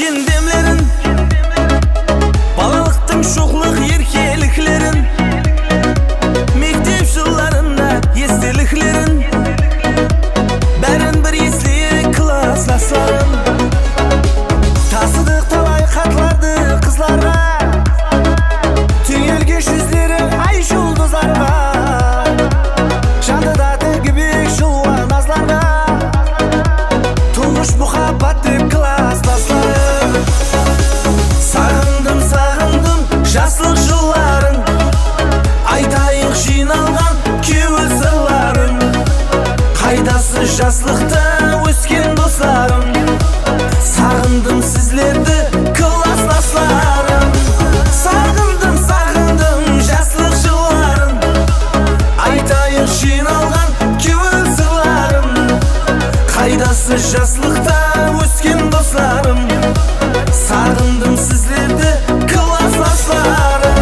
өткен демлерін, балалықтың шоқлық еркеліклерін, мектеп жылдарында естеліклерін, бәрін бір естелік класстастарым. Тасыдық талай хаттарды қызларға, түйілген жүздері ай жұлдыздарға, жандыда тігібек жылуан назларға, тұңғыш мұхаббатты класстастарым. Сағындым, сағындым жаслық жылларын, айтайық жиналған кеуіл сырларын. Қайдасы жаслықта өскен достарым, сағындым сізлерді класстастарым. Сағындым, сағындым жаслық жылларын, айтайық жиналған кеуіл сырларын. Қайдасы жаслықта өскен достарым, сағындым сізлерді класстастарым.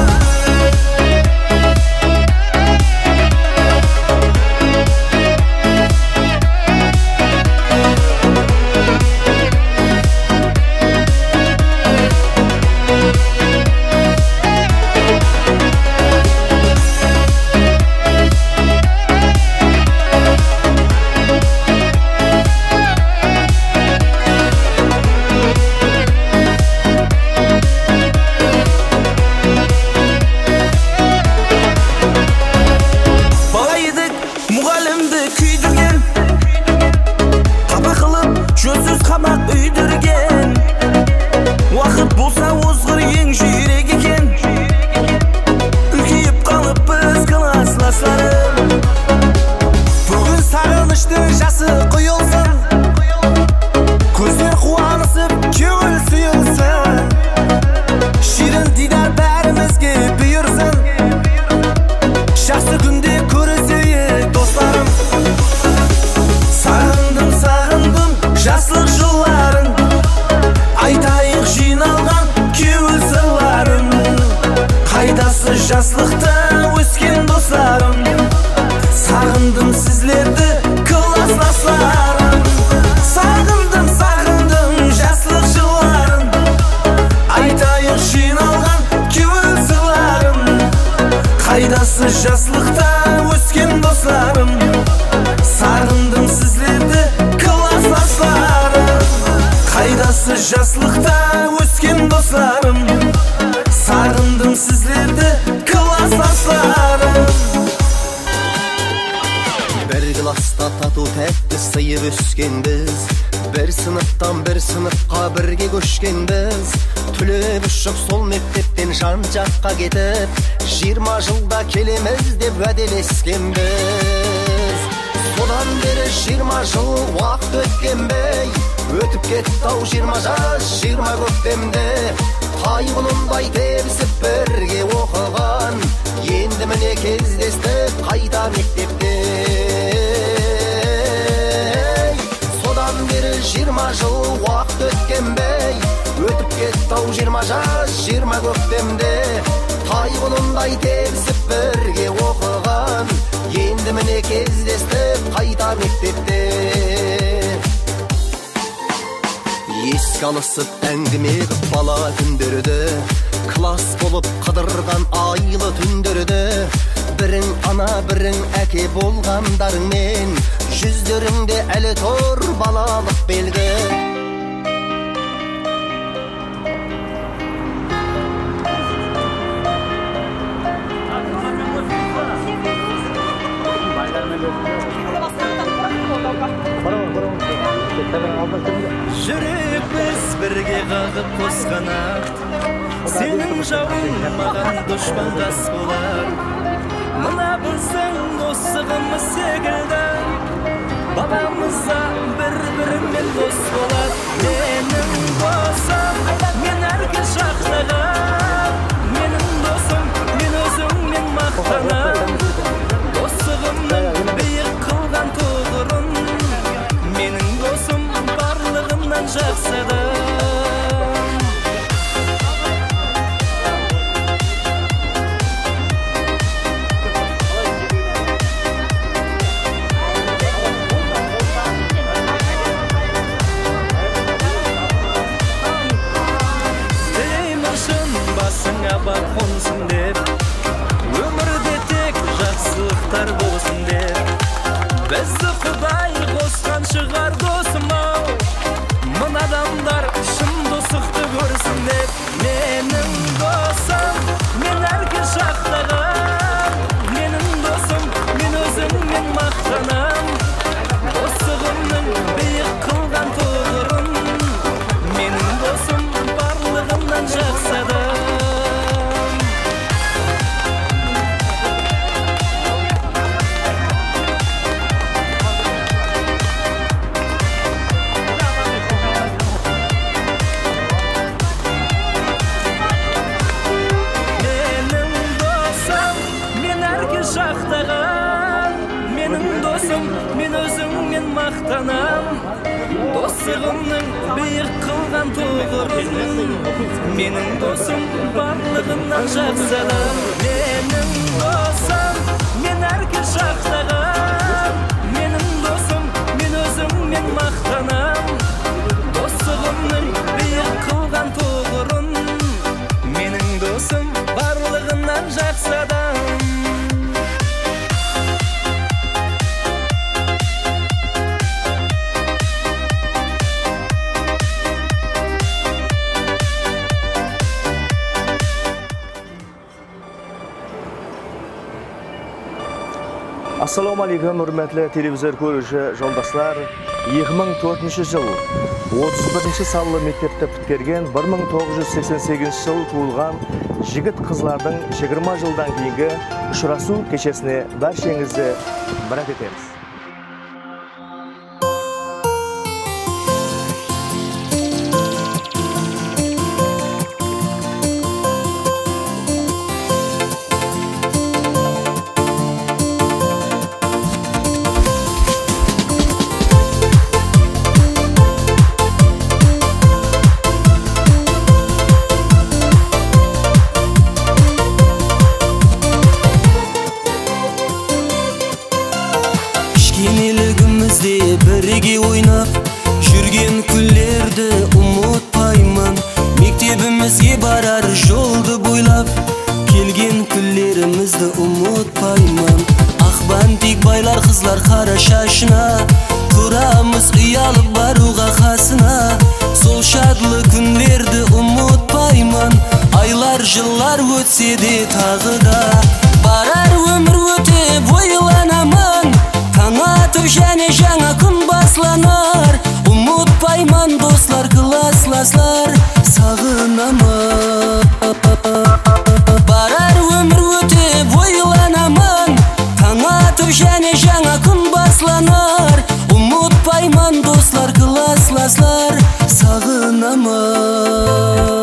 Бала едік мұғалімді күйдірген, қапа қылып жөнсіз қамақ үйдірген. Уақыт болса озғыр ең жүйрек екен, үлкейіп қалып біз класстастарым. Бүгін сағынышты жасы құйылсын, көздер қуанысып көңіл сүйілсін. Ширін дидар бәрімізге бұйырсын, жақсы күнде көрісейік достарым. Сағындым, сағындым жаслық жылларын, айтайық жиналған кеуіл сырларын. Қайдасы жаслықта өскен достарым, сағындым сізлерді класстастарым. Сағындым, сағындым жаслық жылларын, айтайық жиналған кеуіл сырларын. Қайдасы жаслықта өскен достарым, сағындым сізлерді класстастарым. Қайдасы жаслықта өскен достарым, сағындым сізлерді класстастарым. Бір класста тату тәтті сыйып өскенбіз, бір сыныптан бір сыныпқа бірге көшкенбіз. Түлеп ұшып сол мектептен жан жаққа кетіп, 20 жылда келеміз деп уәделескенбіз. Содан бері 20 жыл уақыт өткенбей, өтіп кетті-ау 20 жас 20 көктемде. Тайғұлындай тебісіп бірге оқыған, енді міне кездестік қайта мектепте. Содан бері 20 жыл уақыт өткенбей, өтіп кетті-ау 20 жас 20 көктемде. Тайғұлындай тебісіп бірге оқыған, енді міне кездестік қайта мектепте. Еске алысып әңгіме қып бала күндерді, класс болып қыдырған айлы түндерді. Бірің ана бірің әке болғандарыңмен, жүздеріңде әлі тұр балалық белгі. Жүрек біз бірге қағып қосқан ақ, сенің жауың маған дұшпандас болар. Мына біздің достығымыз секілді, бабамызда бір-бірімен дос болар. Менің досым, мен әркез жақтағам, менің досым, мен өзіңмен мақтанам. Достығымның биік қылған тұғырын, менің досым барлығымнан жақсыды. Бізді Құдай қосқан шығар досым-ау, мына адамдар шын достықты көрсін деп. Менің досым, мен әрке жақтаған, менің досым, мен өзіңмен мақтанам. Достығымның биік қылған тұғырын, менің досым барлығымнан жақсы адам. Жақтаған, менің досым, мен өзіңмен мақтанам. Достығымның биік қылған тұғырын, менің досым барлығымнан жақсы адам. Менің досым, мен әрке жақтаған, менің досым, мен өзіңмен мақтанам. Достығымның биік қылған тұғырын, менің досым барлығымнан жақсы адам. Assalomu alaykum, hurmatli televizor ko'ruvchi joldoshlar. 2004 jil 31 sanlı mektepte bitkерген 1988 jil tug'ilgan jigit qizlarning 20 жылдан keyingi uchrashuv kechasini barchangizni bilat etamiz. Бірге ойнап жүрген күндерді ұмытпаймын. Мектебімізге барар жолды бойлап келген күндерімізді ұмытпаймын. Ақбан тек байлар қызлар қара шашына, тұрамыз ұялып баруға қасына. Сол шадлы күндерді ұмытпаймын. Айлар жылар өтсе де тағы да барар өмір өтіп ойланамын. Таң атып және жаңа күн басланар. Ұмытпаймын достар, классластар, сағынамын. Барар өмір өтіп ойланамын. Таң атып және жаңа күн басланар. Ұмытпаймын достар, классластар, сағынамын.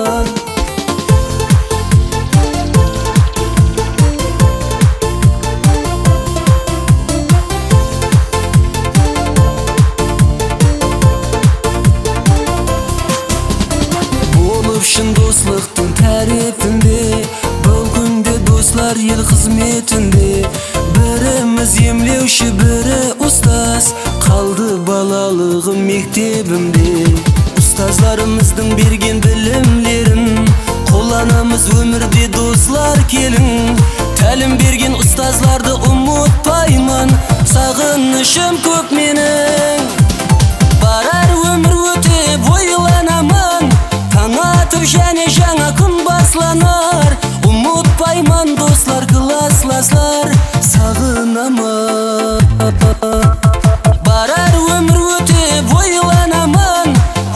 Шын достықтың тәрифінде, бұл күнде достар ел қызметінде. Біріміз емлеуші, бірі ұстаз, қалды балалығым мектебімде. Ұстазларымыздың берген білімлерін қолданамыз өмірде достар, келін. Тәлім берген ұстазларды ұмытпаймын, сағынышым көп менің. Барар өмір өтіп ойланамын. Таң атып және жаңа күн басланар. Ұмытпаймын достар, классластар, сағынамын. Барар өмір өтіп ойланамын.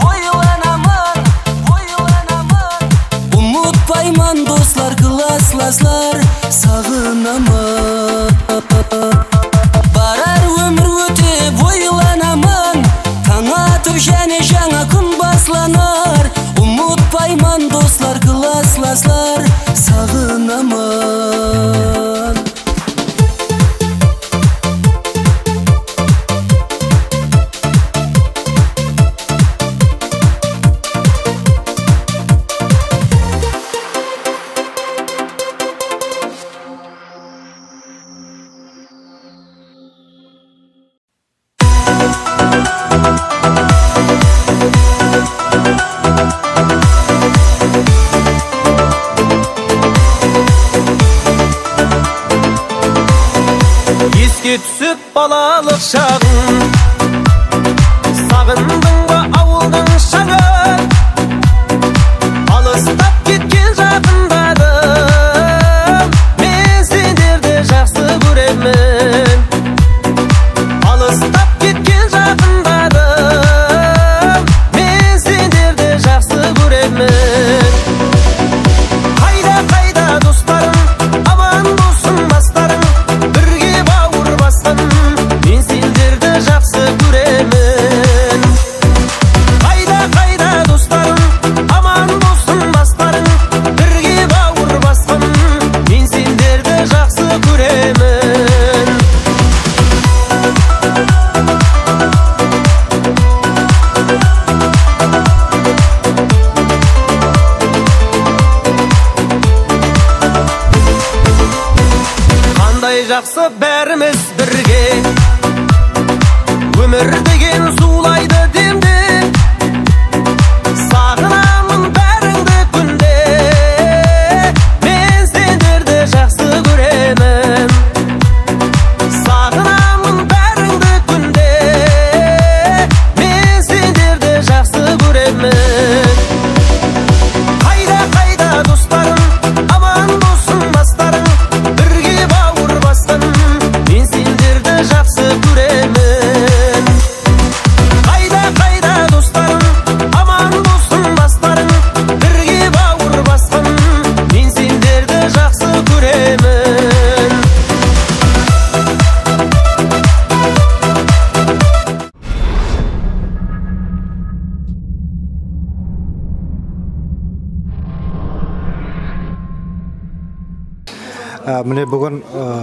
Ұмытпаймын достар, классластар, сағынамын. Барар өмір өтіп ойланамын. Таң атып және жаңа күн басланар. Ұмытпаймын достар, классластар, сағынамын. Еске түсіп балалық балалық шағын сағындың ба ауылдың шаңын алыстап кеткен жақындадым мен сендерді жақсы көремін алыстап кеткен жақындадым мен сендерді жақсы көремін қайда достарым аман болсын бастарың бірге бауыр басқан мен сендерді жақсы көремін қайда достарым аман болсын бастарың бірге бауыр басқан мен сендерді жақсы көремін қандай жақсы бәріміз бірге өмір деген зулайды демде сағынамын бәріңді күнде мен сендерді жақсы көремін сағынамын бәріңді күнде мен сендерді жақсы көремін қайда достарым аман болсын бастарың бірге бауыр басқан мен сендерді жақсы көремін қайда достарым аман болсын бастарың бірге бауыр басқан мен сендерді жақсы көремін Міне бүгін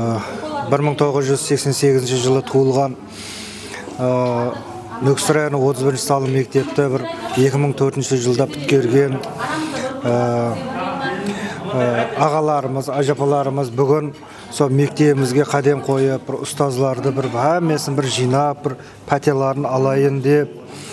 1988 жылы туылған Нүксір районы 31 салы мектепті 2004 жылда біткерген ағаларымыз, ажапаларымыз бүгін сол мектебімізге қадам қойып, ұстазларды әмесін жинап, пәтерларын алайын деп,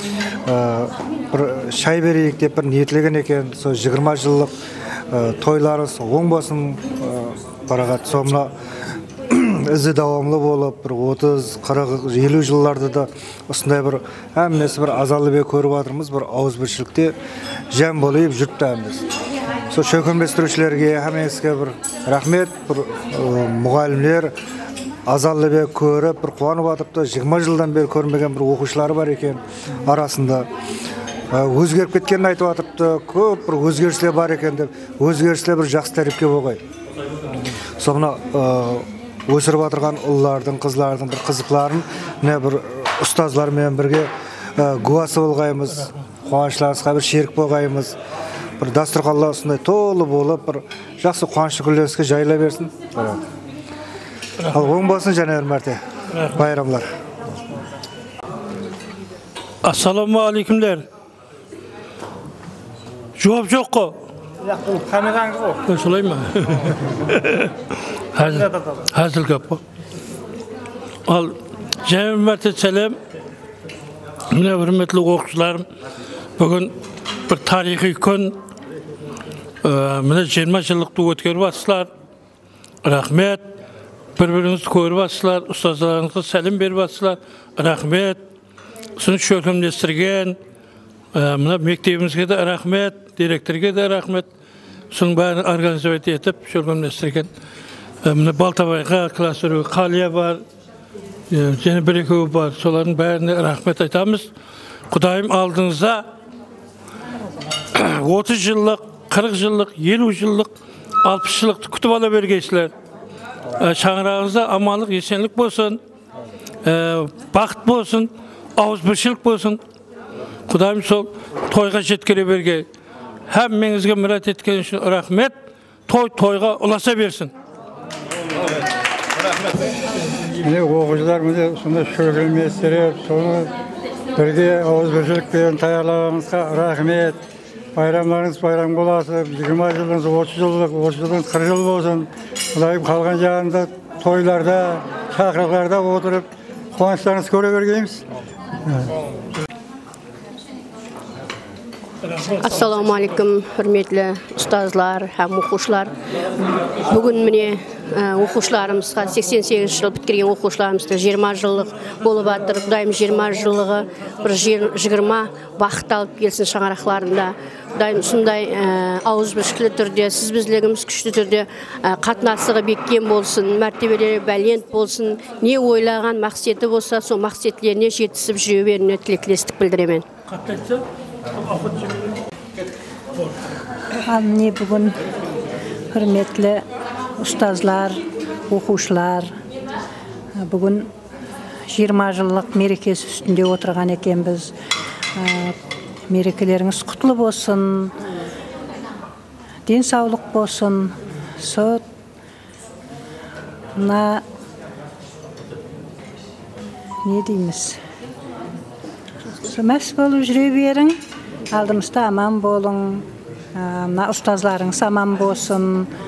шай берейік деп ниетлеген екен. Сол 20 жылдық тойларыз оң болсын парағат. Соңына ізі давамлы болып, 30, 40, 50 жылларды да осындай әмесі азалы көріп жатырмыз, ауызбіршілікте жан болып жүрттіміз. Сол шөкінбестірушілерге, әмеске рахмет, мұғалімлер азалы көріп, қуанып атыпты. 20 жылдан бері көрмеген оқушылары бар екен арасында. Өзгеріп кеткенін айтып атыпты, көп өзгерістер бар екен деп, өзгерістер жақсы тәріпке болғай. Соңына өсіріп атырған ұллардың, қызлардың қызықларын ұстазлармен бірге гуасы болғаймыз, қуанышларыңызға шерік болғаймыз. Дастархандар осындай толы болып, жақсы қуанышты күндеріңізге жайыла берсін. Ал оң болсын және мәрте байрамлар. Ассаламу алейкумлер. Жауап жоқ қо? Камераңыз ғой. Солай ма? Әзіл көп қо. Ал және мәрте сәлем. Міне үрметлі оқушыларым, бүгін бір тарихи күн. Міне 20 жылдықты өткеріп атсылар. Рахмет. Бір-біріңізді көріп атсылар. Ұстаздарыңызға сәлем беріп атсылар. Рахмет. Соны шөкімдестірген. Мына мектебімізге де рахмет. Директорге де рахмет. Соның бәрін организовать етіп, шөкімдестірген. Міне Балтабайға, классыру Қалия бар. Және бір-екеуі бар. Солардың бәріне рахмет айтамыз. Құдайым алдыңызда 30 жыллық, 40 жыллық, 50 жыллық, 60 жыллықты күтіп ала бергейсілер. Шаңырағыңызда аманлық, есенлік болсын, бақыт болсын, ауызбіршілік болсын. Құдайым сол тойға жеткере берге. Әммеңізге мұрат еткен үшін рахмет. Тойға ұласа берсін. Міне оқушылар сонда шөкілместері, соны бірге ауызбіршілікпен таярлағаныңызға рахмет. Байрамларыңыз байрам боласы, 20 жылыңыз, 30 жылдық, 30 жылыңыз 40 жыл болсын. Құдайым қалған жағында тойларда, шақырыларда отырып, қуаныштарыңыз көре бергейміз. Ассаламу алейкум, hürmetli ұстазлар һәм оқушылар. Бүгін міне оқушыларымызға 88 жыл біткерген оқушыларымызды 20 жылдық болып жатыр. Құдайым 20 жылығы бір 20 бақыт алып келсін шаңырақларында. Құдайым сондай ауызбіршілі түрде, сіз бізділігіміз күшті түрде қатынасығы беккен болсын, мәртебелері бәлент болсын, не ойлаған мақсеті болса, сол мақсетлеріне жетісіп жүре беруіне тілектестік білдіремін. Міне бүгін hürmetli ұстазлар, оқушылар, бүгін 20 жылдық мерекесі үстінде отырған екенбіз. Мерекелеріңіз құтлы болсын, денсаулық болсын, сот, не дейміз? Мәс болып жүре берің, алдымызда аман болың, ұстазларыңыз аман болсын.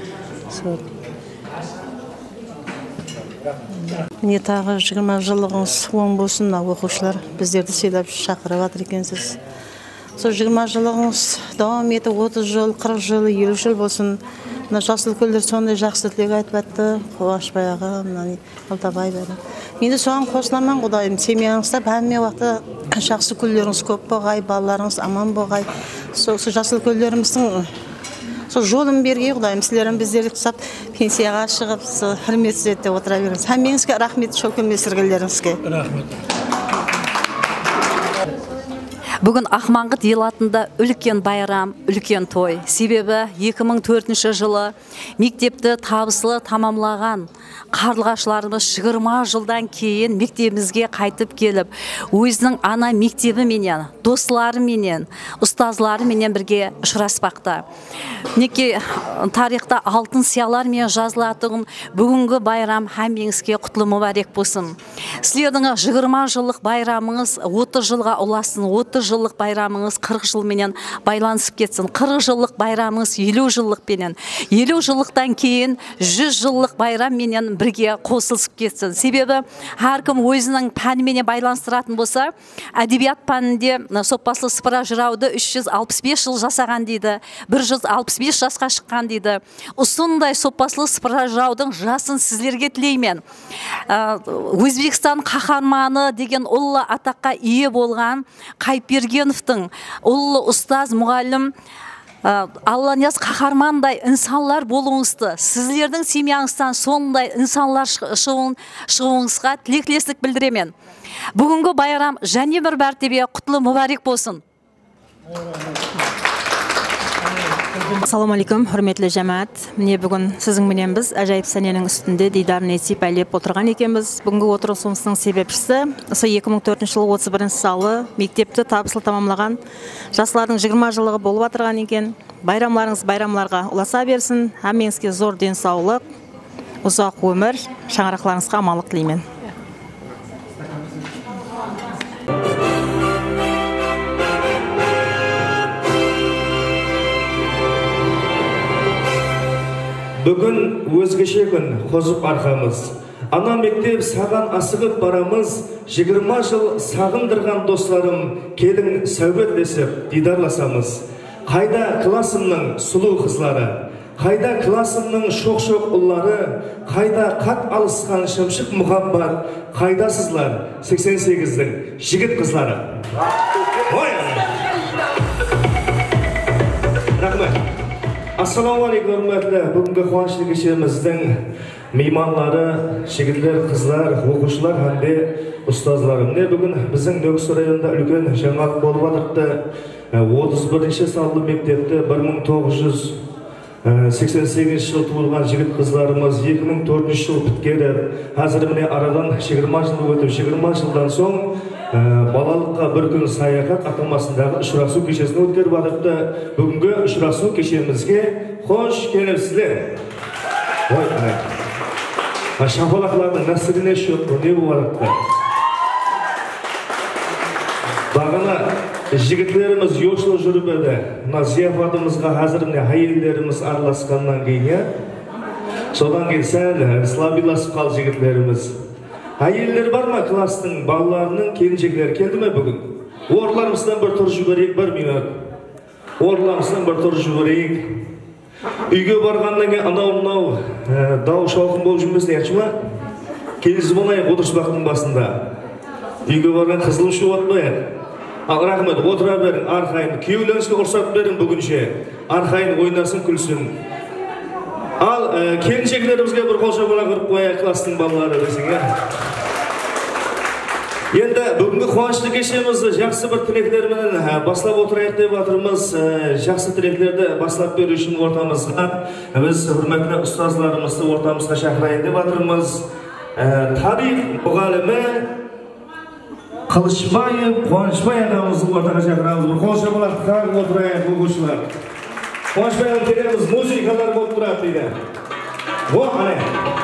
Міне тағы 20 жылығыңыз оң болсын, оқушылар біздерді сыйлап шақырып жатыр екенсіз. Сол 20 жылығыңыз давам етіп 30 жыл, 40 жыл, 50 жыл болсын. Жасыл көлдер сондай жақсы тілек айтып жатты. Қуанышбай аға, Алтабай бәрі. Мен де соған қосыламын, Құдайым, семьяңызда бәріне уақытта жақсы күлдеріңіз көп болғай, балаларыңыз аман болғай. Сол жасыл көлдеріміздің сол жолын берге, Құдайым, сіздерін біздерді құсап, пенсияға шығып, хірметсіз етте отыра беріңіз. Әмеңізге рахмет, шөкім месіргілеріңізге. Рахмет. Бүгін Ақмаңғыт елатында үлкен байрам, үлкен той. Себебі 2004 жылы мектепті табысылы тамамлаған қарлығашыларымыз 20 жылдан кейін мектебімізге қайтып келіп, өзінің ана мектебі менен, достылары менен, ұстазлары менен бірге ұшыраспақта. Неке тарихта алтын сиялар мен жазылатығын бүгінгі байрам әмеңізге құтлы мүбәрек болсын. Сіздердің 20 жылдық байрамыңыз 30 жылға ұласын, 30 жылдық байрамыңыз 40 жыл менен байланысып кетсін. 40 жылдық байрамыңыз 50 жылдық менен, 50 жылдықтан кейін 100 жылдық байрам менен бірге қосылып кетсін. Себебі әркім өзінің пәніменен байланыстыратын болса, әдебиет пәнінде соппаслы сыпыра жырауды 365 жыл жасаған дейді, 165 жасқа шыққан дейді. Осындай соппаслы сыпыра жыраудың жасын сіздерге тілеймен. Өзбекстан қаһарманы деген ұлы атаққа ие болған Қайпергеновтың ұлы ұстаз мұғалім Алланияз қаһармандай инсанлар болуыңызды, сіздердің семьяңыздан сондай инсанлар шығуыңызға тілектестік білдіремен. Бүгінгі байрам және бір мәртебе құтлы мүбәрек болсын. Ассаламу алейкум, hürmetli жамаат. Міне бүгін сіздің менен біз әжайып сәненің үстінде дидарын етіп әлеп отырған екенбіз. Бүгінгі отырысымыздың себепшісі осы 2004 жылы 31 салы мектепті табысылы тамамлаған жастардың 20 жылығы болып отырған екен. Байрамларыңыз байрамларға ұласа берсін. Әмеңізге зор денсаулық, ұзақ өмір, шаңырақларыңызға амандық тілеймін. Бүгін өзгеше күн қозып арқамыз. Ана мектеп саған асығып барамыз. 20 жыл сағындырған достарым, келің сәубетлесіп дидарласамыз. Қайда классымның сұлу қызлары, қайда классымның шоқ-шоқ ұллары, қайда қат алысқан шымшық мұхаббат, қайда сызлар 88-дің жігіт қызлары. Рахмет. Ассаламу алейкум, hürmetli. Бүгінгі қуанышты кешеміздің мейманлары, жігітлер, қызлар, оқушылар, хәнде ұстазларым. Бүгін біздің Нөкіс районында үлкен жаңалық болып жатырды. 31 салы мектепті 1988 жыл туылған жігіт қызларымыз 2004 жыл біткеріп, қазір міне арадан 20 жыл өтіп, 20 жылдан соң балалыққа бір күн саяхат атамасындағы ұшырасу кешесін өткеріп жатырды. Бүгінгі ұшырасу кешемізге қош келіпсіздер. Шапалақлардың нәсіліне шөп не болып жатырды. Бағана жігітлеріміз yoshlu жүріп еді. Мына зияфатымызға қазір міне әйелдеріміз араласқаннан кейін, содан кейін сәл слабиласып қал жігітлеріміз. Әйелдер бар ма кластың балаларының келіншектері келді ме бүгін? Орларымыздан бір тұр жіберейік, 1 минут. орламыстан бір тұр жіберейік. Үйге барғаннан кейін анау дау шауқын болып жүрмесін яқшы ма? Келесі болайық отырыс бақтың басында. Үйге барған қызыл ұшы отпайық. Ал рахмет, отыра берің, арқайын. Күйеулеріңізге ұрсат берің бүгінше. Арқайын ойнасын, күлсін. Ал келіншектерімізге бір қол шапалақ ұрып қояйық, кластың балалары десең, Енді бүгінгі қуанышты кешемізді жақсы бір тілектермен баслап отырайық деп жатырмыз. Жақсы тілектерді баслап беру үшін ортамызға біз құрметті ұстазларымызды ортамызға шақырайын деп жатырмыз. Тарих мұғалімі Қылышбаев Қуанышбай ағамызды ортаға шақырамыз. Бір қол шапалақты қағып отырайық оқушылар. Қуанышбай ағам келеміз, музыкалар болып тұрады дейді. Қане.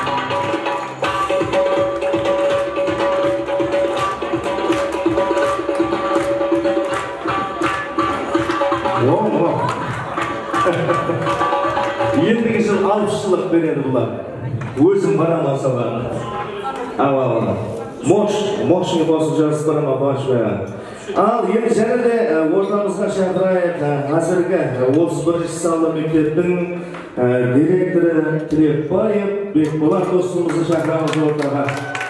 Ендігі жыл 60 береді бұлар. Өзім барам асаға. Моқшың қосып жарыс барам Қуанышбайға. Ал енді және де ортамызға шақырайық қазіргі 31-ші салы мектептің директоры Тілепбаев Бекболат достымызды шақырамыз ортаға.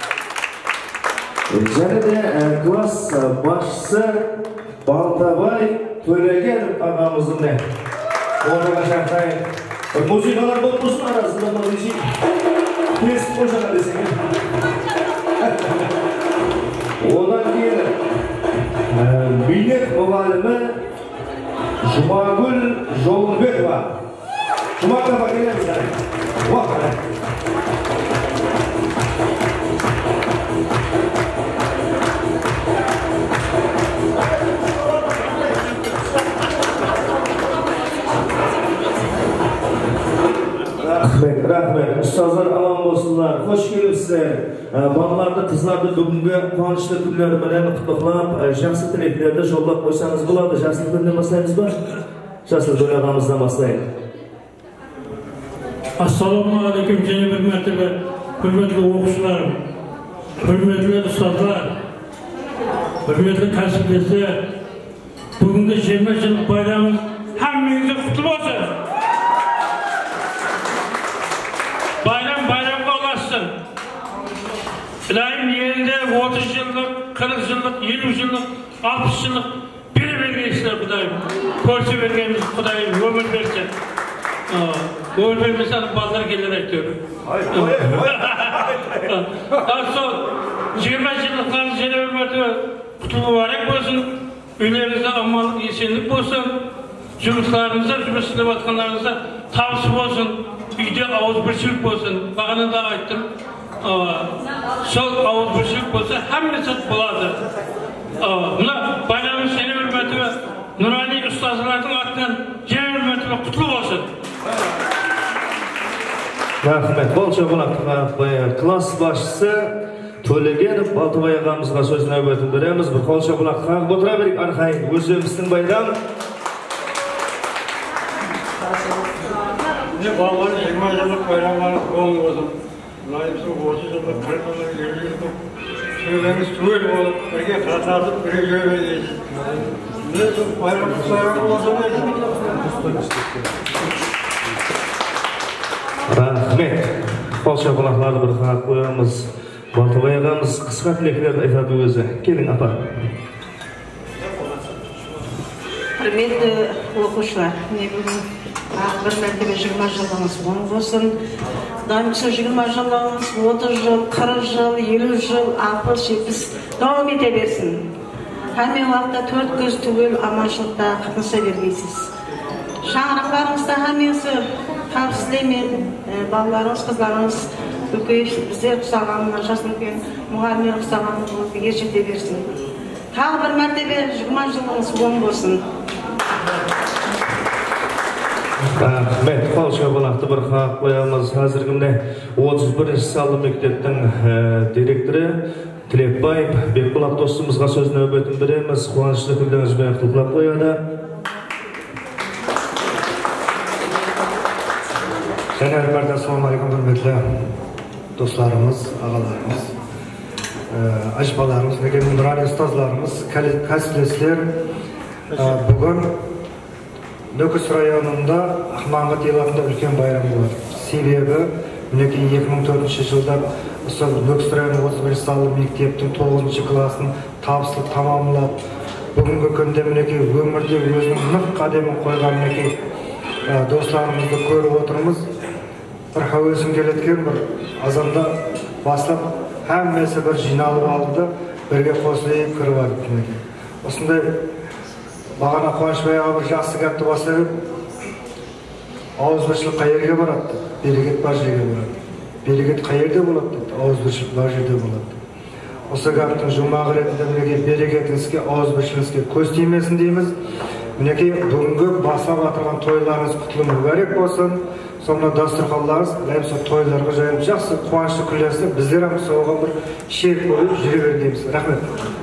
Және де класс басшысы Балтабай Төлегенов ағамыздың ортаға шақырайық. Музыкалар болып тұрсын арасында мұрдеші кесіп қошаға десең. Одан кейін бейнет мұғалімі Жұмагүл Жолынбекова. Жұмагүл келеміз. Рахмет. Ұстаздар аман болсынlar. Қош келіпсіздер. Балаларды, қыздарды бүгінгі қуанышты күндерімен құттықтап, жақсы тілектерді жолдап қойсаңыз болады. Жақсы күннен бастаймыз ба? Жақсы ағамыздан бастайық. Ассалаумағалейкум, және бір мәртебе құрметті оқушыларым, құрметті ұстаздар, құрметті кәсіптестер, бүгінгі 20 жылдық байрамыңыз hammingiz құтты болсын. Bayramga ulaşsın. İlahim yerinde 30 yıllık, 40 yıllık, 20 yıllık, 60 yıllık bir Kudayım. Korsu vergemiz Kudayım, ömür versin. Ömür vermesen bazıları gelir ekliyorum. Son 20 yıllıkların seni ömürde kutlu mübarek olsun. Ülerinizde amanlık, esenlik olsun. Жұмыстарыңызда, жұмыс істеп жатқандарыңызда табыс болсын, үйде ауызбіршілік болсын. Бағана да айттым, сол ауызбіршілік болса, hamması болады. Мына байрамымыз және үрметіме, нұрани ұстазлардың атынан және үрметіме құтлы болсын. Рахмет. Бұл шоғылақтыға класс басшысы Төлегенов Балтабай ағамызға сөзін әуетін береміз. Бір қол шоғылақ қағып отыра берейік. Арқайын өзіміздің байрам. Балалар 20 жылдық байрамlarınız болын болсын. Найымсың 30 жылдық, 40 жылдық, 50 жылдық сөйлеңіз түгел болып, бірге қатартып, бірге жөбедейсіз. Міне сол байрам құттықтарыңыз болсын еді. Рахмет. Қол шапалақтарды бір қағып қоямыз. Балтабай ағамыз қысқа тілектерді айтады өзі. Келің апа. Құрметті оқушылар, бір мәртебе 20 жылыңыз оң болсын. Дамысы 20 жылыңыз 30 жыл, 40 жыл, 50 жыл, 60-70 давам ете берсін. Қаме уақытта 4 көз түгел аманшылықта қатынаса бергейсіз. Шаңырақтарыңызда қамесі табыс тілеймен, балаларыңыз, қызларыңыз үлкейіп, біздер құсағанына, жасын үлкен мұғалімер құсағанына болып ержете берсін. Тағы бір мәртебе 20 жылыңыз оң болсын. Рахмет. Қол шапалақты бір қағып қоямыз. Қазіргімде 31-ші салы мектептің директоры Тілепбаев Бекболат достымызға сөзін нәубетін береміз. Қуанышты күндеріңізбен құттықтап қояды. Және әрбірде ассалаумағалейкум құрметті достарымыз, ағаларымыз, ажбаларымыз, нұрани ұстазларымыз, кәсіптестер. Бүгін Нөкіс районында Ақмаңғыт елатында үлкен байрам болады. Себебі мінекей 2004 жылдан Нөкіс районы 31 салы мектептің 9 классын табысты тамамлап, бүгінгі күнде мінекей өмірде өзінің нық қадамын қойған мінекей достарымызды көріп отырмыз. Бір хәуесім келеткен бір азанда бастап әммесі бір жиналып алды, бірге қосылып кіріп алды. Осындай бағана Қуанышбай аға бір жақсы кәпті бастап, ауызбіршілік қай жерге барады? Берекет бар жерге барады. Берекет қай жерде болады? Ауызбіршілік бар жерде болады. Осы кәптің жұмағы ретінде мінекей берекетіңізге, ауызбіршілігіңізге көз тимесін дейміз. Мінекей бүгінгі бастап атырған тойларыңыз құтылы мүбәрек болсын. Сонда дастархандарыңыз ләмсі тойларға жайылып жақсы қуанышты күлесін, біздер соған бір шерік болып жүре бердейміз. Рахмет.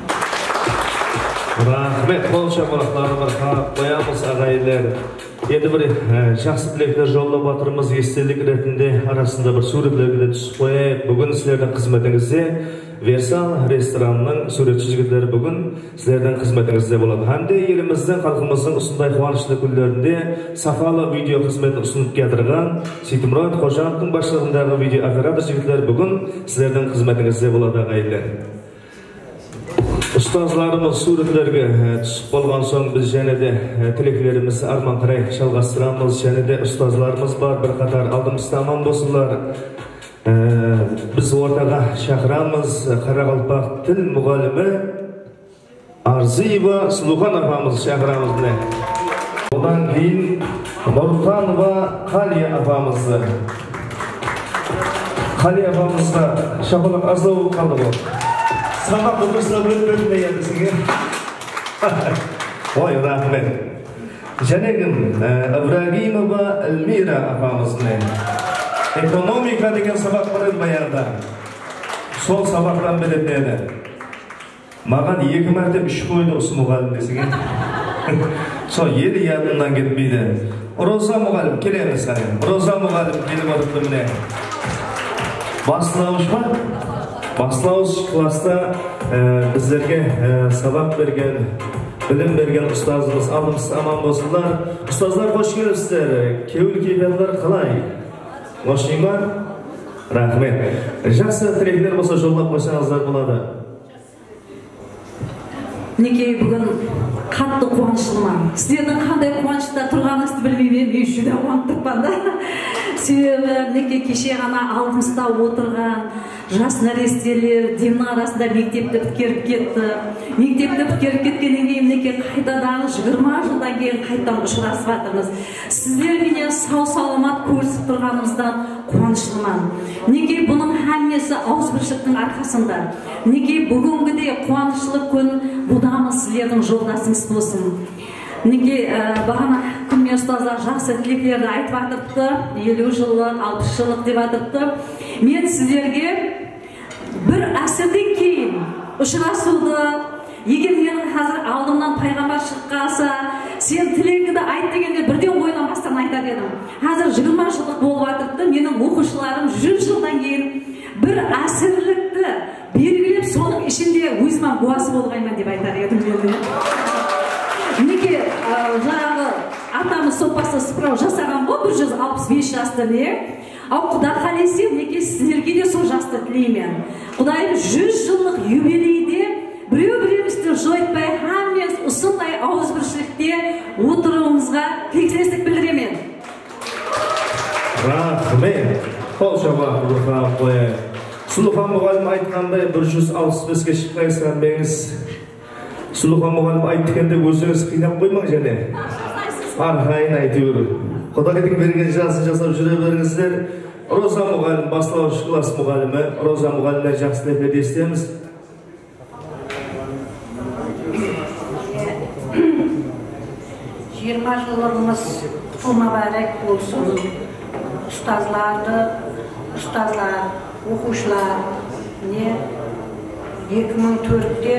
Рахмет, қол шапалақтары бір қоямыз ағайындар. Енді бір жақсы тілектер жолдап жатырмыз, естелік ретінде арасында бір суреттерге де түсіп қояйық. Бүгін сіздердің қызметіңізде Версал ресторанының суретші жігіттері бүгін сіздердің қызметіңізде болады. Әмде еліміздің, халқымыздың осындай қуанышты күндерінде сапалы видео қызметін ұсынып келтірген Сейтмұрат Қожановтың басшылығындағы видео оператор жігіттер бүгін сіздердің қызметіңізде болады ағайындар. Ұстазларымыз суреттерге түсіп болған соң біз және де тілектерімізді арман қарай жалғастырамыз. Және де ұстазларымыз бар, бір қатар алдымызда аман болсынlar. Біз ортаға шақырамыз Қарақалпақ тіл мұғалімі Арзиева Сұлухан апамыз шақырамыз. Одан кейін Нұртанова Қалия апамызды. Қалия апамызға шапалақ аздау болып қалды бұл. Сабақ отырысына бөліп ендісіге. Ой, рахмет. Және кім Ибрагимова Эльмира апамыздың. Экономика деген сабақ бар еді баяғыда. Сол сабақтан білетін еді. Маған 2 мәрте 3 қойды осы мұғалім десеге. Сол ел ядынан кетпейді. Роза мұғалім, келеміз қане. Роза мұғалім келіп отырды міне. Бастауыш ба? Бастауыш класста біздерге сабақ берген, білім берген ұстазымыз алдымыз аман болсынlar. Ұстаздар қош келіпсіздер. Кеуіл кейберлер қалай? Қошын ба? Рахмет. Жақсы тілектер болса жолдап қойсаңыздар болады. Мінекей бүгін қатты қуаныштымын. Сіздердің қандай қуанышта тұрғаныңызды білмеймін, мен жүдә қуанып тұрмын да. Себебі мінекей кеше ғана алдымызда отырған жас нәрестелер демнің арасында мектепті біткеріп кетті. Мектепті біткеріп кеткеннен кейін мінекей қайтадан 20 жылдан кейін қайтадан ұшырасып жатырмыз. Сіздерменен сау-саламат көрісіп тұрғанымыздан қуаныштымын. Мінекей бұның әммесі ауызбіршіліктің арқасында. Мінекей бүгінгіде қуаныштылық күн бұдамыз сіздердің жолдасыңыз болсын. Мінекей бағана күнмен ұстаздар жақсы тілектерді айтып жатырды, 50 жылық, 60 жылық деп жатырды. Мен сіздерге бір әсірден кейін ұшырасуды, егер менің қазір алдымнан пайғамбар шыққанса, сен тілегіңді айт дегенде бірден ойланбастан айтар едім. Қазір 20 жылдық болып жатырды, менің оқушыларым 100 жылдан кейін бір әсірлікті белгілеп, соның ішінде өзіме куәсі болғанмын деп айтар едім. Неге жаңағы атамыз сопасы сыпырау жасаған ғой, 165 жасты не? Ал Құда қалесе, неге сіздерге де сол жасты тілеймін. Құдайым 100 жылдық юбилейде біреу-біреумізді жойытпай, әммес осындай ауызбіршілікте отыруымызға тілектестік білдіремін. Рахмет. Қол шапалақ қояйық. Сұлухан мұғалім айтқандай 165-ке шықпайсқан беңіз. Сұлухан мұғалім айттықенде өзіңіз қинап қоймаң және. Арқайын айтыр. Құдағидың берген жасын жасап жүре беріңіздер. Роза мұғалім, бастауыш класс мұғалімі, Роза мұғалімден жақсы тілектер естеміз. 20 жылымыз мүбәрәк болсын. Ұстазлар, оқушылар, 2004-те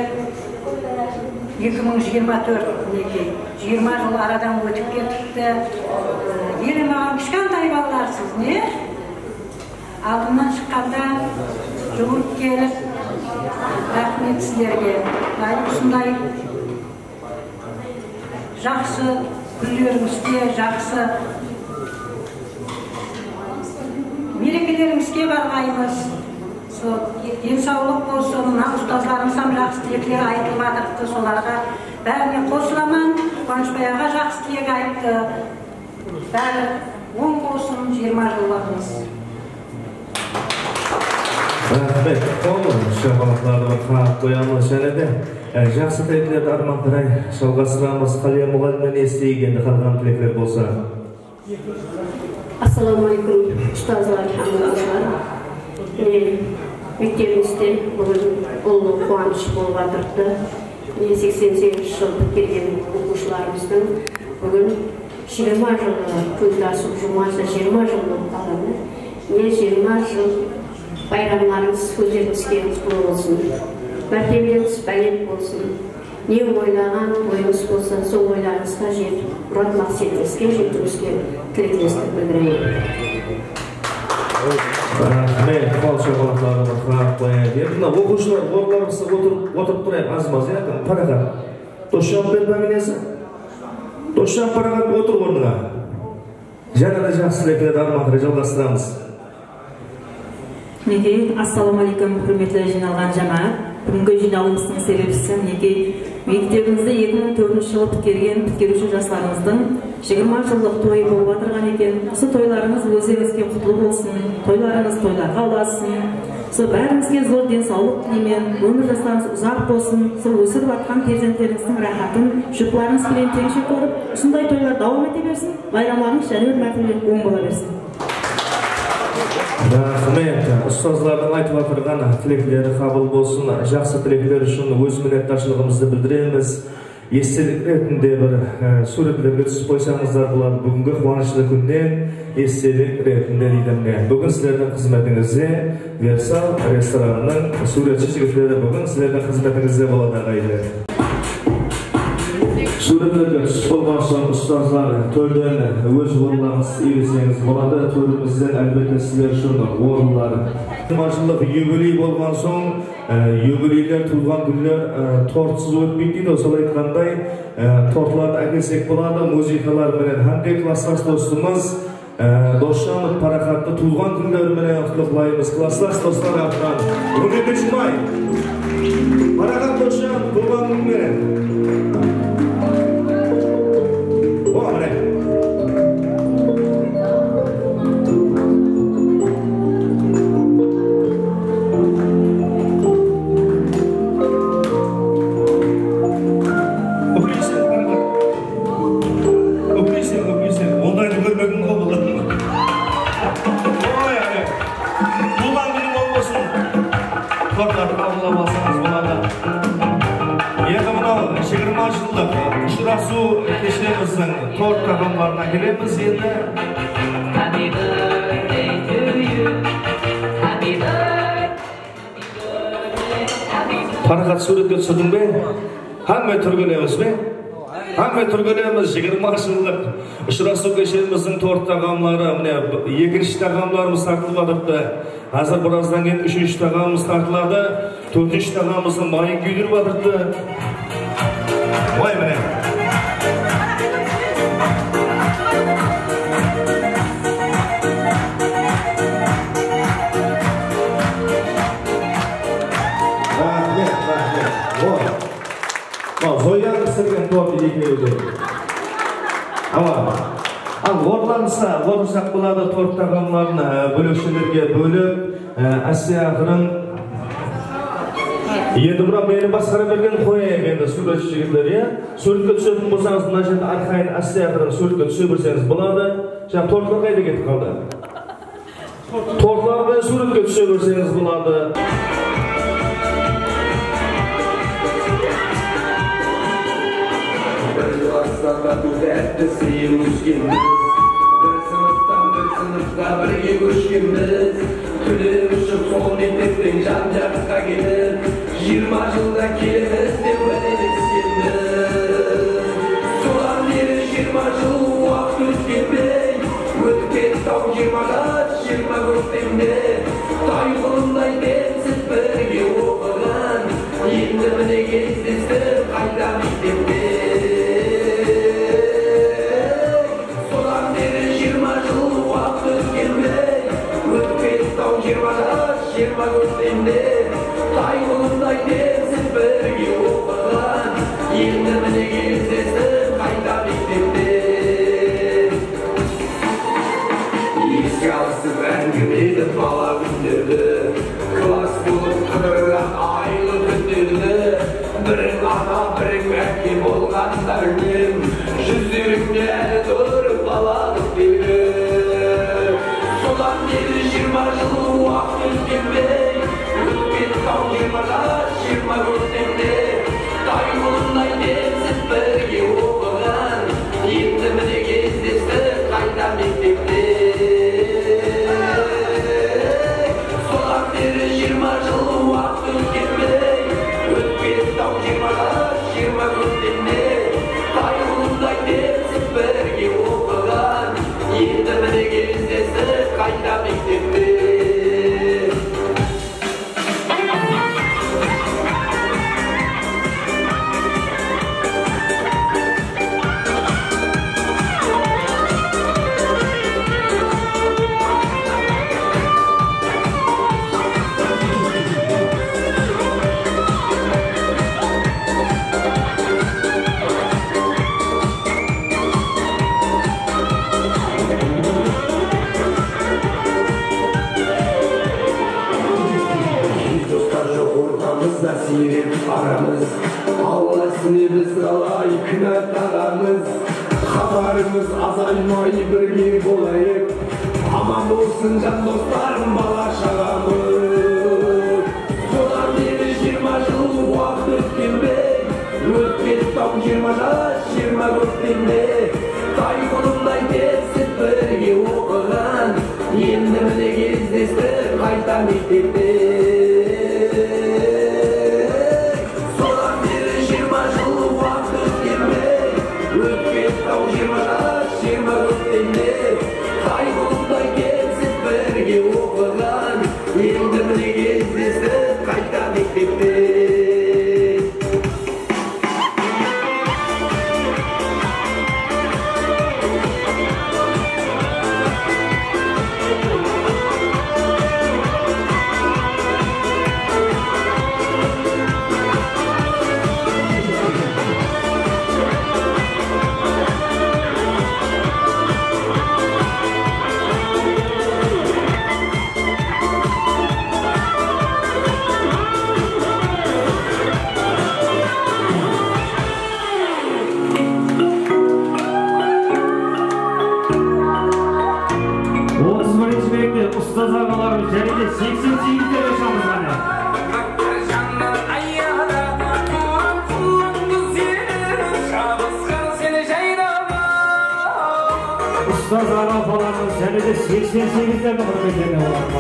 2024 неке 20 жыл арадан өтіп кетіпті. Елі маған кішкентай балаларсыз, не? Алдымнан шыққанда жүгіріп келіп, рахмет сіздерге. Осындай жақсы күндеріңізде жақсы мерекелеріңізге барғаймыз. Денсаулық болсын, мына ұстаздарымыздан жақсы тілектер айтылып жатырды, соларға бәріне қосыламын. Қуанышбай аға жақсы тілек айтты. Бәрі оң болсын, 20 жылдарыңыз. Рахмет, қолым, шағалықтарды қағып қоямыз және де жақсы тілеклерді армандырай жалғастырамыз. Қалия мұғалімнен естігенді қалған тілеклер болса. Ассаламалейкум, ұстазлар, хамдалар. Мектебімізде бүгін ұлы қуаныш болып жатырды. 88 жыл келген оқушыларымыздың бүгін 20 жылы көзді ашып жұмасы 20 жыл болып қалады. 20 жыл байрамlarınız көздеріңізге құтты болсын. Мәртебеңіз бәлет болсын. Не ойлаған ойыңыз болса, сол ойларыңызға жетіп, мұрат мақсатыңызға жетуіңізге тілектестік білдірейін. Рахмет, қол шағалақтарды қағып қояйын. Мына оқушылар орындарыңызда отырып тұрайық аз-маз, парағат. Досжан бен пәмінесі? Досжан парағат отыр орныңа. Жаңа да жақсы тілектерді армандыра жалғастырамыз. Мінекей, ассаламалейкум, құрметті жиналған жамағат. Бүгінгі жиналымыздың себепшісі мінекей мектебімізде 2004 жылы біткерген біткеруші жастарымыздың 20 жылдық тойы болып отырған екен. Осы тойларыңыз өздеріңізге құтты болсын, тойларыңыз тойларға ұласын. Сол бәріңізге зор денсаулық тілеймін, өмір жастарыңыз ұзақ болсын, сол өсіріп жатқан перзенттеріңіздің рахатын, жұптарыңыз келен теңші көріп, осындай тойлар дауам ете берсін, байрамlarыңыз және бір мәртебе оң бола берсін. Рахмет, ұстазлардың айтып отырған тілектері қабыл болсын. Жақсы тілектер үшін өз мінетташылығымызды білдіреміз. Естелік ретінде бір суреттерге түсіп қойсаңыздар болады. Бүгінгі қуанышты күннен естелік ретінде дейдімне. Бүгін сіздердің қызметіңізде Версал ресторанының суретші жігіттері бүгін сіздердің қызметіңізде болады ағайындар. Суреттерге түсіп болған соң ұстазлар төлден өз орындарыңыз иелесеңіз болады. Төлімізден әлбетте сіздер үшін орындар. 20 жылдық юбилей болған соң юбилейлер, туылған күндер тортсыз өтпейді дейді. Осылай айтқандай тортларды әкелсек болады. Музыкалар менен Ханде класстас достымыз Досжанов парақатты туылған күндер менен құттықтаймыз. Класстас достар артынан үміт жумай. Парақат Досжанов туылған күн менен. Kişilerimizin tor takımlarına giremiz енді. Happy birthday to you. Happy birthday. Парақат суретке түсірдің бе? Хамме түргенеміз бе? Хамме түргенеміз 20 жылдық ұшырасу кешеміздің торт тағамлары, міне екінші тағамларымыз тартылып жатырды. Қазір біраздан кейін үшінші тағамымыз тартылады. Төртінші тағамымыздың майын күйдіріп жатырды. Ой міне. Zoyan ısırgen tortu yekmeyelim. Ama orlansa, orsak bulada tort tağamlarını bölükçülerge bölüp, Asiya akırın енді бұра мені басқара берген қояйым енді суретші жігіттер, иә? Суретке түсетін болсаңыз, мына жерде арқайын Asiya акырын суретке түсе берсеңіз болады. Жаңа тортлар қайда кетіп қалды? Тортлармен суретке түсе берсеңіз болады. Aslanla düzeltti sıyırmışkimiz. Bir sınıfta birge köşkimiz. Tülümüşüm son ettikten can-jakka gelip 20 жылда келеміз деп уәделескенбіз. Содан бері 20 жыл уақыт өткенбей, өтіп кетті-ау 20-ға 20 көктемде. Тай құлындай демсіз бірге оқыған, енді міне кездесті қайта мектепте. Ана бірің әке болғандарым жүздеріңде әлі тұрып балалық бері содан бері 20 жыл уақыт өткенбей өткен тау 20 жас 20 көктемде тай құлындай демсіз бірге оқыған енді міне кездесті қайта мектепте содан бері 20 жыл уақыт өткенбей өткен тау 20 жас 20 көктемде тай құлындай демсіз бірге оқыған енді міне кездесті қайта мектепте Сиреп арамыз Алла сіне біз қалай кінә тағамыз Хабарымыз азаймай бірге болайық Аман болсын жан достарым бала шағамыз Содан бері 20 жыл уақыт өткенбей Өткен тау 20 жас 20 көктемде Тай құлындай тепсіп бірге оқыған Енді міне кездесті қайта мектепте Тау 20 жас 20 көктемде тай құлындай келсіп бірге оқыған енді міне кездесті қайта мектепте Ұстаз ағаларым және де 88-де yaşамыз ғана. Ұстаз ағаларым және де 88-де құрметіне олар.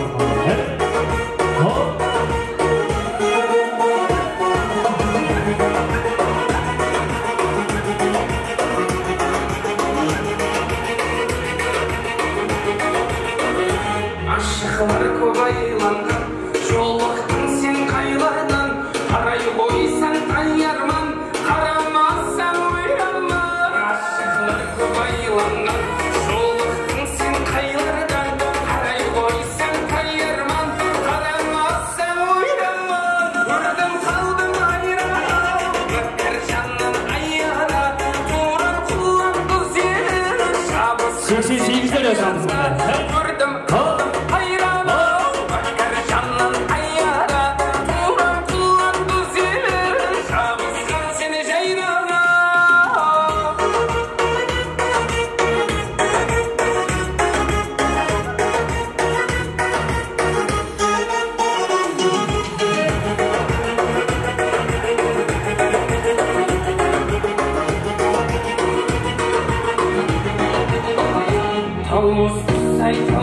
Ашықлар көп айланған жолықтың сен қайлардан қарай қойсаң таярман қарамасаң ойраман Ашықлар көп айланған жолықтың сен қайлардан қарай қойсаң таярман қарамасаң ойраман Көрдім қалдым айран өткір жанның аяна туран құлан күзен шабыс 88-де yaşамыз ғана. Көрдім қалдым Almost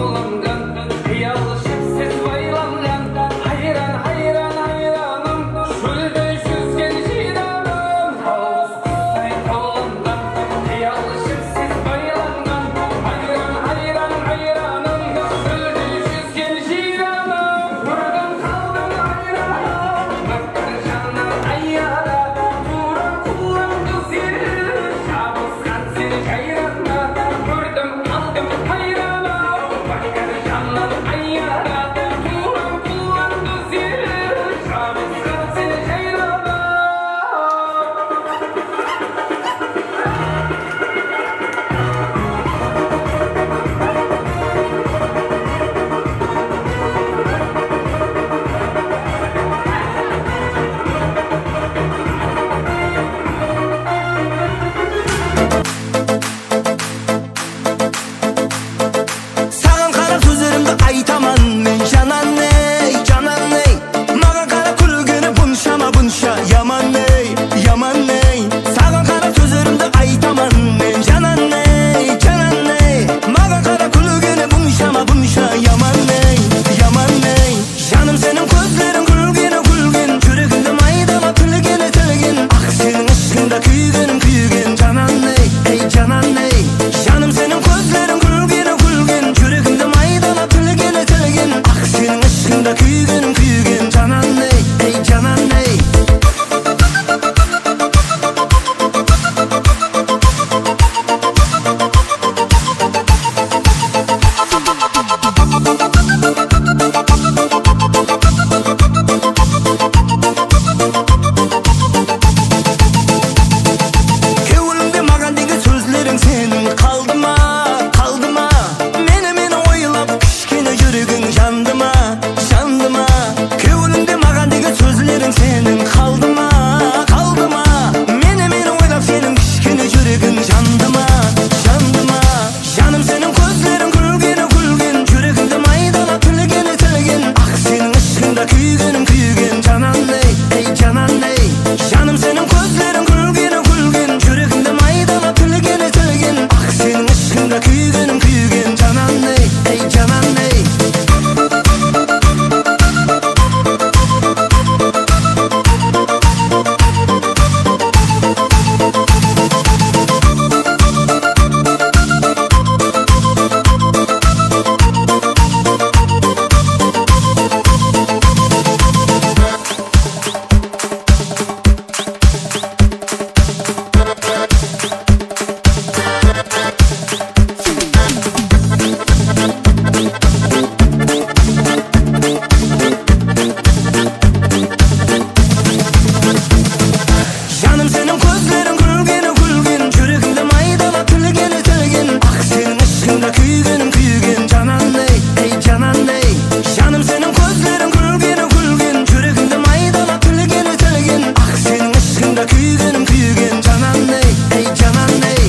көзлерің күлгені күлген, жүрегімді майдалап тілгені тілген, ақ сенің ішіңде күйгенім күйген, жанан ей жанан ей. Жаным сенің көзлерің күлгені күлген, жүрегімді майдалап тілгені тілген, ақ сенің ішіңде күйгенім күйген, жанан ей жанан ей.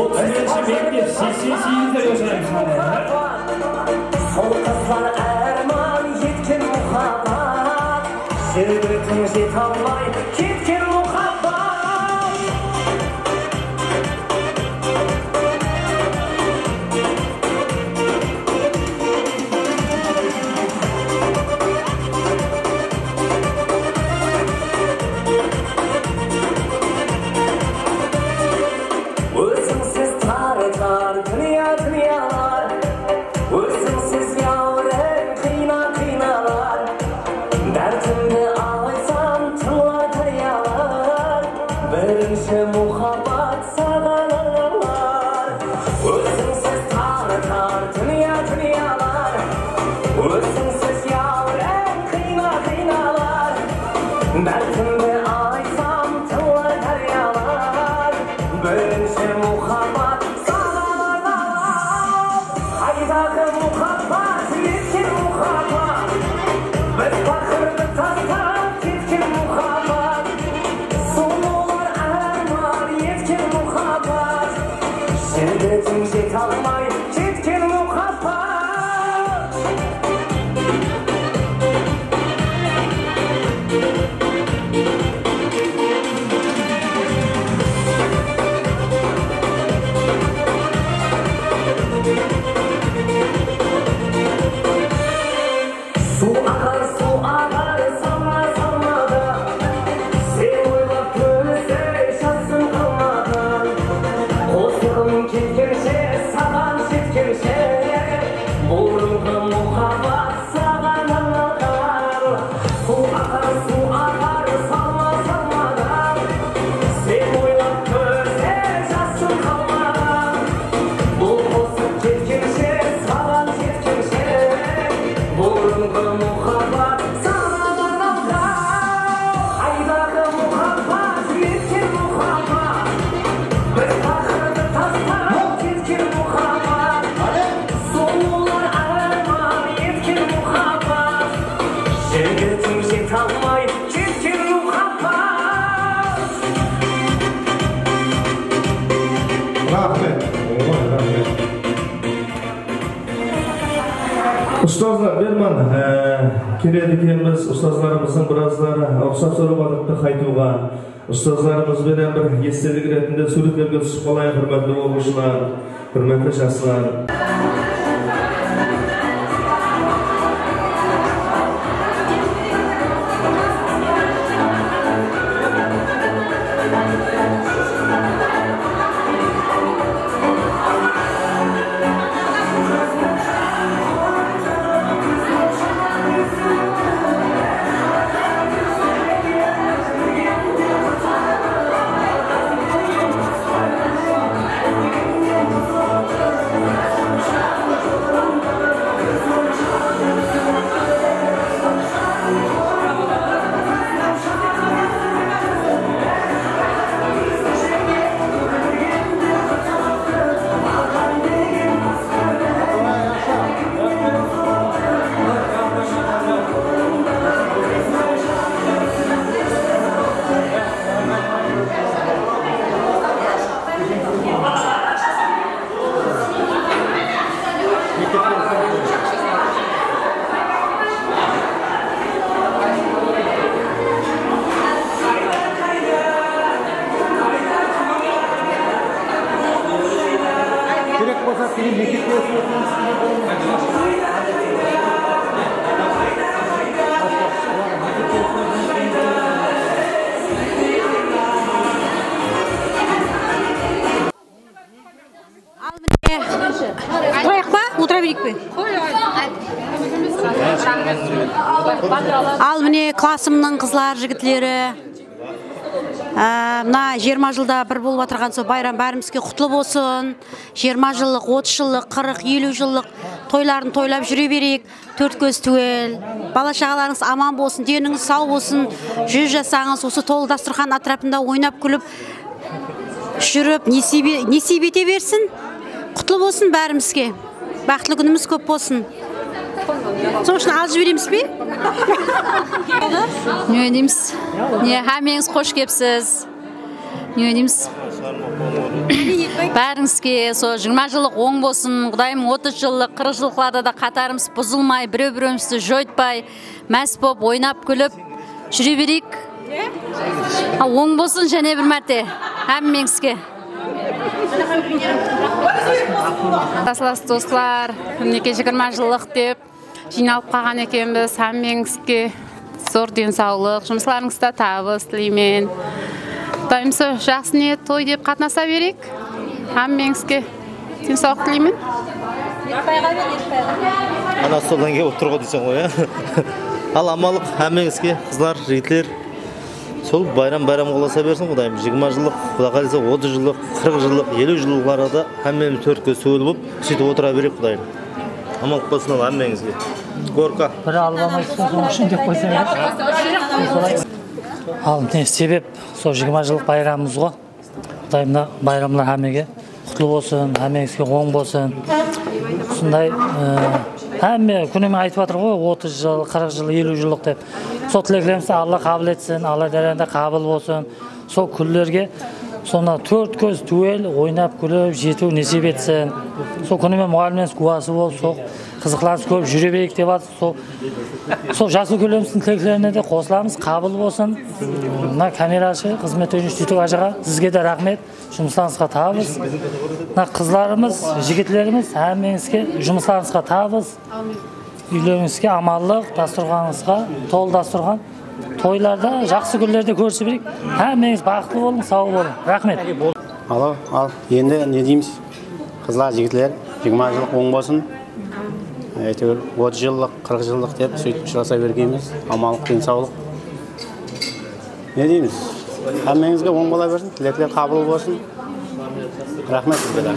30-ші мектеп 88-де жасаймыз. Сол қызлар әрман еткен мұхаббат, жігітің жете алмай кеткен мұхаббат. Өзіңсіз тарытар дүниялар, өзіңсіз яурен қиналар, дәртімді алайсам тыңлатаялар, бірінші мұхаббат саған алар. Өзіңсіз тарытар дүниялар, өзіңсіз яурен қиналар, дәртімді алайсам тыңлатаялар, бірінші мұхаббат саған алар. Қайдағы мұхаббат, еткен мұхаббат, біз бақырды тастап кеткен мұхаббат, сұлулар арман еткен мұхаббат, жігітің жете алмай кеткен мұхаббат. Су ағар салмада, сен ойлап көзде жасын қалмады. Қосығым кеткенше, саған жеткенше, бұрынғы мұхаббат саған алған. Су ағар салмада, сен ойлап көзде жасын қалмады. Бұл қосып кеткенше, саған жеткенше, бұрынғы мұхаббат саған алған. Қайдағы мұхаббат, еткен мұхаббат, біз бақырды тастап кеткен мұхаббат, сұлулар арман еткен мұхаббат, жігітің жете алмай кеткен мұхаббат. Рахмет. Ұстазлар, берман, келеді екенбіз, ұстазларымыздың біразлары ұқсап сұрабадықты қайтуға, ұстазларымызбен бір естелік ретінде суреттерге түсіп қалайын, құрметті оқушылар, құрметті жастар. Қояқ па? Отыра берейік пе? Ал міне классымның қызлар, жігітлері, мына 20 жылда бір болып отырған сол байрам бәрімізге құтлы болсын. 20 жылық, 30 жылық, 40, 50 жылық тойларын тойлап жүре берейік. Төрт көз түгел. Бала шағаларыңыз аман болсын, деніңіз сау болсын. 100 жасаңыз осы толы дастархан атрапында ойнап күліп жүріп несип ете берсін. Құтлы болсын бәрімізге. Бақытлы күніміз көп болсын. Сол үшін алып жібереміз бе? Не дейміз? Не, әмеңіз қош кепсіз. Не дейміз? Бәріңізге со 20 жылық оң болсын, Құдайым 30 жылық, 40 жылықларда да қатарымыз бұзылмай, біреу-біреуімізді жойтпай, мәс боп, ойнап, күліп жүре берейік. Оң болсын және бір мәрте. Әммеңізге. Таслас достар, мінеке 20 жылық деп жиналып қалған екенбіз. Әммеңізге зор денсаулық, жұмысларыңызда табыс тілеймін. Құдайымсы жақсы ниет той деп қатынаса берейік. Әммеңізге денсаулық тілеймін. Ана содан келіп отырға дейсің ғой, Ал амалық әммеңізге, қызлар, жігітлер, сол байрам қоласа берсін Құдайым. 20 жылық, Құда қаласа 30 жылық, 40 жылық, 50 жылықларда әммеміз төртке сөйлі болып, сөйтіп отыра берейік Құдайым. Амалық болсын ал әммеңізге. Горка. Бір албамайсың үшін деп қойсаң. Ал не себеп сол 20 жылық байрамымыз ғой. Құдайымда байрамлар әммеге құтлы болсын, әммеңізге оң болсын. Сондай әмме күнімен айтып жатыр ғой, 30 жыл, 40 жыл, 50 жылық деп. Сол тілектерімізді Алла қабыл етсін, Алла дәренде қабыл болсын. Сол күндерге сонда төрт көз түгел ойнап күліп жету несіп етсін. Сол күнімен мұғалімнен куәсі болып, сол қызықланыс көп жүре берейік деп жатыр. Сол жасы күліміздің тілектеріне де қосыламыз, қабыл болсын. Мына камерашы қызмет өтініші Түйдік ажаға сізге де рахмет, жұмыстарыңызға табыс. Мына қызларымыз, жігітлеріміз әммеңізге жұмыстарыңызға табыс. Үйлеріңізге аманлық, дастұрғаныңызға тол дастұрған. Тойларда, жақсы күндерде көрісе берейік. Әммеңіз бақытты болың, сау болың. Рахмет. Ал, енді не дейміз? Қызлар, жігітлер, 20 жылық оң болсын. Әйтеуір 30 жылық, 40 жылық деп сөйтіп ұшыраса бергеніміз. Аманлық, денсаулық. Не дейміз? Әммеңізге оң бола берсін, тілектер қабыл болсын. Рахмет сізге.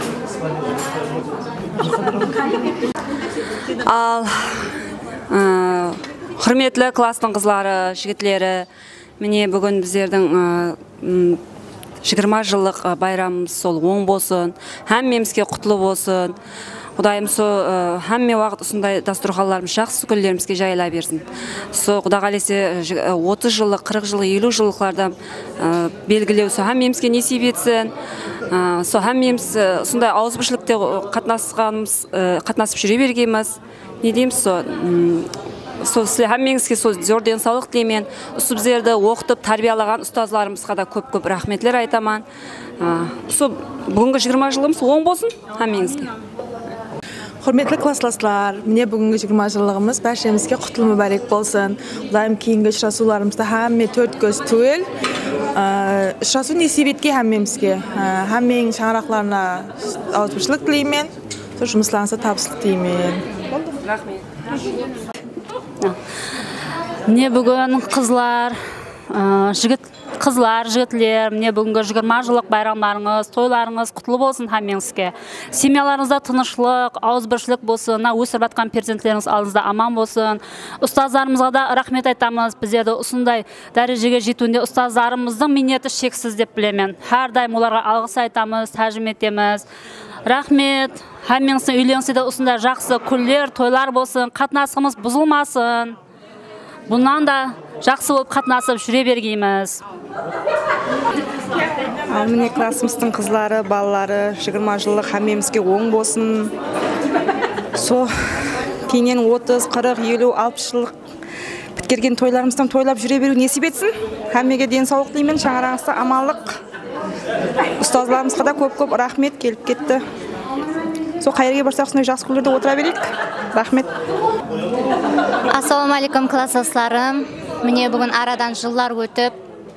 Ал құрметлі кластың қызлары, жігітлері, міне бүгін біздердің 20 жылық байрамымыз сол оң болсын, әммемізге құтлы болсын. Құдайым әмме уақыт ұсындай дастұрхаларымыз жақсы күндерімізге жайыла берсін. Құда қалесе 30 жылық, 40 жылық, 50 жылықларда белгілеу әммемізге несіп етсін. Әммеміз ұсындай ауызбіршілікте қатынасып жүре бергеніміз. Не дейміз әммеңізге зор денсаулық тілеймін. Біздерді оқытып, тәрбиялаған ұстазларымызға да көп-көп рахметлер айтамын. Бүгінгі 20 жылымыз оң болсын әммеңізге. Құрметлі классластар, міне бүгінгі 20 жылығымыз бәршемізге құтлы мүбәрек болсын. Құдайым кейінгі ұшырасуларымызда әмме төрт көз түгел. Ұшырасу несібетке әммемізге. Әммең шаңырақларына ауызбіршілік тілеймен, жұмысларыңызға табыстық тілеймен. Рахмет. Міне бүгін қызлар, жігітлер, міне бүгінгі 20 жылық байрамларыңыз, тойларыңыз құтлы болсын әммеңізге. Семьяларыңызда тынышлық, ауызбіршілік болсын, өсіріп жатқан перзенттеріңіз алдыңызда аман болсын. Ұстаздарымызға да рахмет айтамыз. Біздерді осындай дәрежеге жетуінде ұстаздарымыздың минеті шексіз деп білемін. Әрдайым оларға алғыс айтамыз, тәжім етеміз. Рахмет. Әммеңіздің үйлеріңізде осындай жақсы күндер, тойлар болсын, қатынасымыз бұзылмасын. Бұнан да жақсы болып қатынасып жүре бергейміз. Міне классымыздың қызлары, балалары 20 жылық әммемізге оң болсын. Кейінен 30, 40, 50, 60 жылық біткерген тойларымыздан тойлап жүре беру несіп етсін. Әммеге денсаулық тілеймін, шаңырағыңызда аманлық. Ұстазларымызға да көп-көп рахмет келіп кетті. Қайырге барсақ сондай жақсы күндерде отыра берейік. Рахмет. Ассалаумалейкум класстастарым. Міне бүгін арадан жылдар өтіп,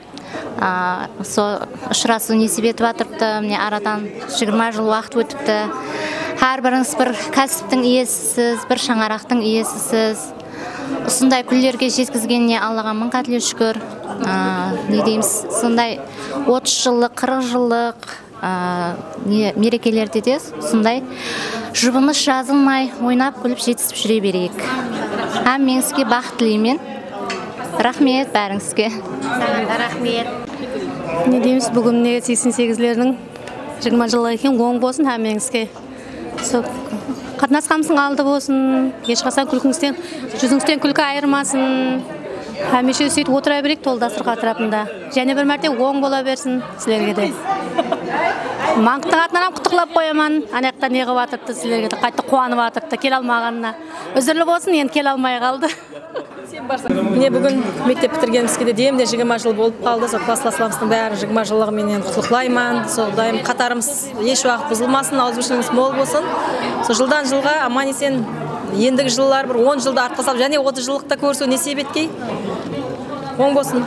ұшырасу несіп етіп жатырыпты. Міне арадан 20 жыл уақыт өтіпті. Әрбіріңіз бір кәсіптің иесісіз, бір шаңарақтың иесісіз. Осындай күндерге жеткізгеніне Аллаға мың қадірлі шүкір. Не дейміз, сондай 30 жылық, 40 жылық мерекелерде де сондай жұбымыз жазылмай, ойнап күліп жетісіп жүре берейік. Әммеңізге бақыт тілеймін. Рахмет бәріңізге. Рахмет. Не дейміз, бүгін 88-лердің 20 жылы екен, оң болсын әммеңізге. Қатынасқамыздың алды болсын, ешқасан күлкіңізден, жүзіңізден күлкі айырмасын. Әмеше сөйтіп отыра берейік тол дастархан тарапында. Және бір мәрте оң бола берсін сіздерге де. Маңғыттың атынан құттықтап қоямын. Анаяқта не қылып атырды сіздерге, қайтты қуанып атырды, келе алмағанына. Үзірлі болсын, енді келе алмай қалды. Міне бүгін мектеп бітіргенімізге де деймде 20 жыл болып қалды. Сол классластарымыздың бәрі 20 жылығымен құттықтаймын. Сол дайым қатарымыз еш уақыт бұзылмасын, ауызбіршілігіміз мол болсын. Сол жылдан жылға аман есен ендігі жылдар бір 10 жылда артқа салып, және 30 жылдықта көрісу несиеп еткей. Оң болсын.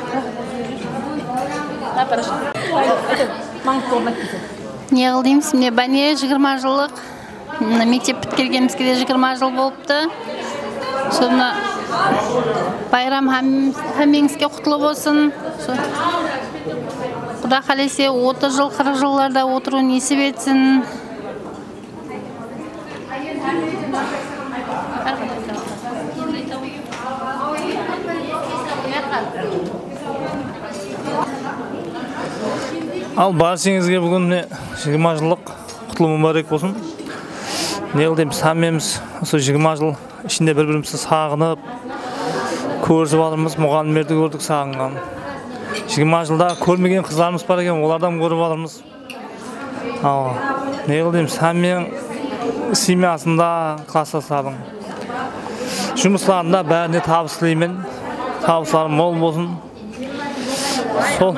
Не қыл дейміз, міне бәне 20 жылық мектеп біткергенімізге де 20 жыл болыпты. Соны байрам әмеңізге құтлы болсын. Құда қалесе 30 жыл, 40 жылларда отыру несіп етсін. Ал баршаңызға бүгін 20 жылдық құтлы мүбәрек болсын. Не қылдаймыз, әмеміз осы 20 жыл ішінде бір-бірімізді сағынып, көрісіп алырмыз, мұғалімдерді көрдік сағынған. 20 жылда көрмеген қызларымыз бар екен, олардан көріп алырмыз. Ал не қылдаймыз, әммен семьясында класстастардың жұмыстарында бәріне табыс тілеймін. Табыстарым мол болсын. Сол.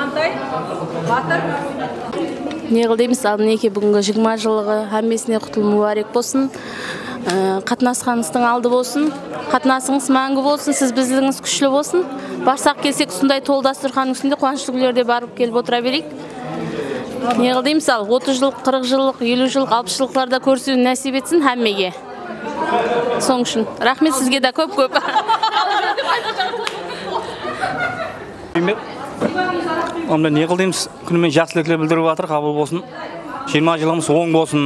Не қыл дейміз, Алтынеке бүгінгі 20 жылығы әммесіне құтлы мүбәрек болсын. Қатынасқаныңыздың алды болсын. Қатынасыңыз мәңгі болсын, сіз біздігіңіз күшлі болсын. Барсақ келсек, сондай толы дастарханның үстінде қуанышты күндерде барып келіп отыра берейік. Не қыл дейміз, 30 жылық, 40 жылық, 50 жылық, 60 жылықларда көрісуін нәсіп етсін әммеге. Соң үшін. Рахмет сізге де көп-көп. Онда не қыл дейміз, күнімен жақсы тілектер білдіріп жатыр, қабыл болсын. 20 жылымыз оң болсын.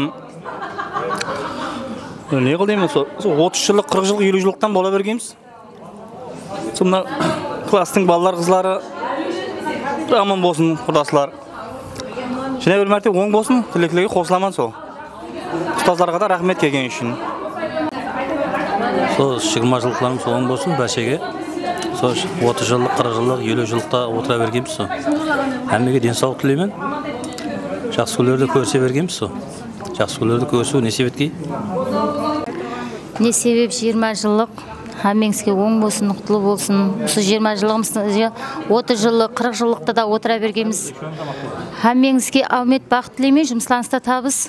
Не қыл дейміз, 30 жылық, 40 жылық, 50 жылықтан бола бергенбіз. Сонда класстың балалар қызлары аман болсын, құрдасылар. Және бір мәрте оң болсын, тілектілерге қосыламан сол. Ұстаздарға да рахмет келген үшін. Сол 20 жылықларымыз оң болсын, бәшеге. Сол 30 жылық, 40 жылық, 50 жылықта отыра бергенбіз. Әммеге денсаулық тілеймін. Жақсы күндерді көрісе бергенбіз. Жақсы күндерді көрісу не себепке? Не себеп 20 жылық әммеңізге оң болсын, құтлы болсын. Осы 20 жылығымыз 30 жылық, 40 жылықта да отыра бергенбіз. Әммеңізге аумет бақыт тілеймін, жұмысларыңызда табыс.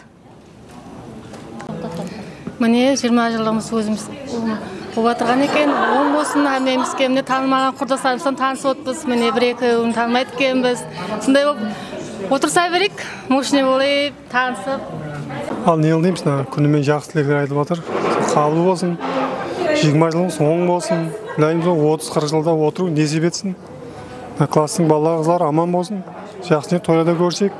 Міне 20 жылығымыз өзіміз Оғатырған екен, оң болсын, әмемізге, міне танымаған құрдастарымыздан танысып отпыз, міне бір-екі танымайды екенбіз. Сондай болып отырса берейік, мошне болып, танысып. Ал не қыл дейміз, күнімен жақсы тілектер айтып жатыр, қабыл болсын, 20 жылымыз оң болсын, 30-40 жылда отыру несіп етсін. Класстың балалар қызлары аман болсын, жақсы тойларда көрсек.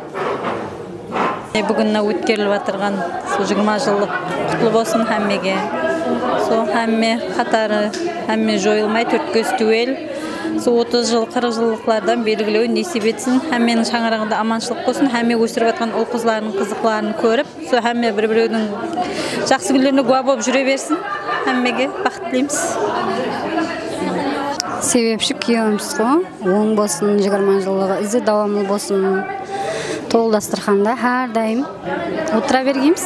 Бүгін өткеріліп жатырған 20 жылдық құтлы болсын әммеге. Сол әмме қатары, әмме жойылмай төрткөз түгел. Сол 30 жыл, 40 жылдықтардан белгілеуін несіп етсін. Әмменің шаңырағында аманшылық болсын. Әмме өсіріп жатқан ұл қызларының қызықларын көріп, сол әмме бір-біреудің жақсы күндеріне куә болып жүре берсін. Әммеге бақыт тілейміз. Себепші күйеуіміз ғой, оң болсын, 20 жылығы, ізі давамlı болсын. Толы дастарханда әрдайым отыра бергенбіз.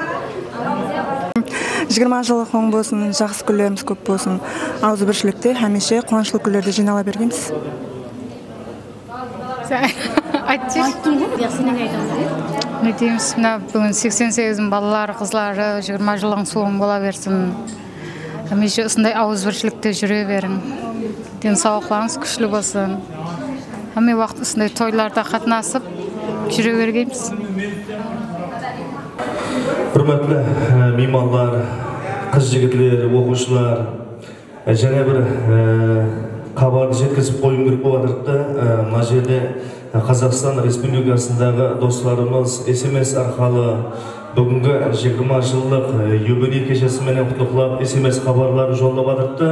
20 жылық оң болсын, жақсы күндеріміз көп болсын. Ауызбіршілікте әмеше қуанышлы күндерді жинала бергенбіз. Не дейміз, бүгін 88 балалар, қызлары 20 жылың соң бола берсін. Әмеше осындай ауызбіршілікте жүре берің. Денсаулықтарыңыз күшлі болсын. Әме уақыт осындай тойларда қатынасып жүре бергенбіз. Құрметті меймандар, қыз жігітлер, оқушылар, және бір хабарды жеткізіп қойым керек болғандырды. Мына жерде Қазақстан Республикасындағы достарымыз SMS арқылы бүгінгі 20 жылдық юбилей кешесімен құттықтап SMS хабарлары жолдап жатырды.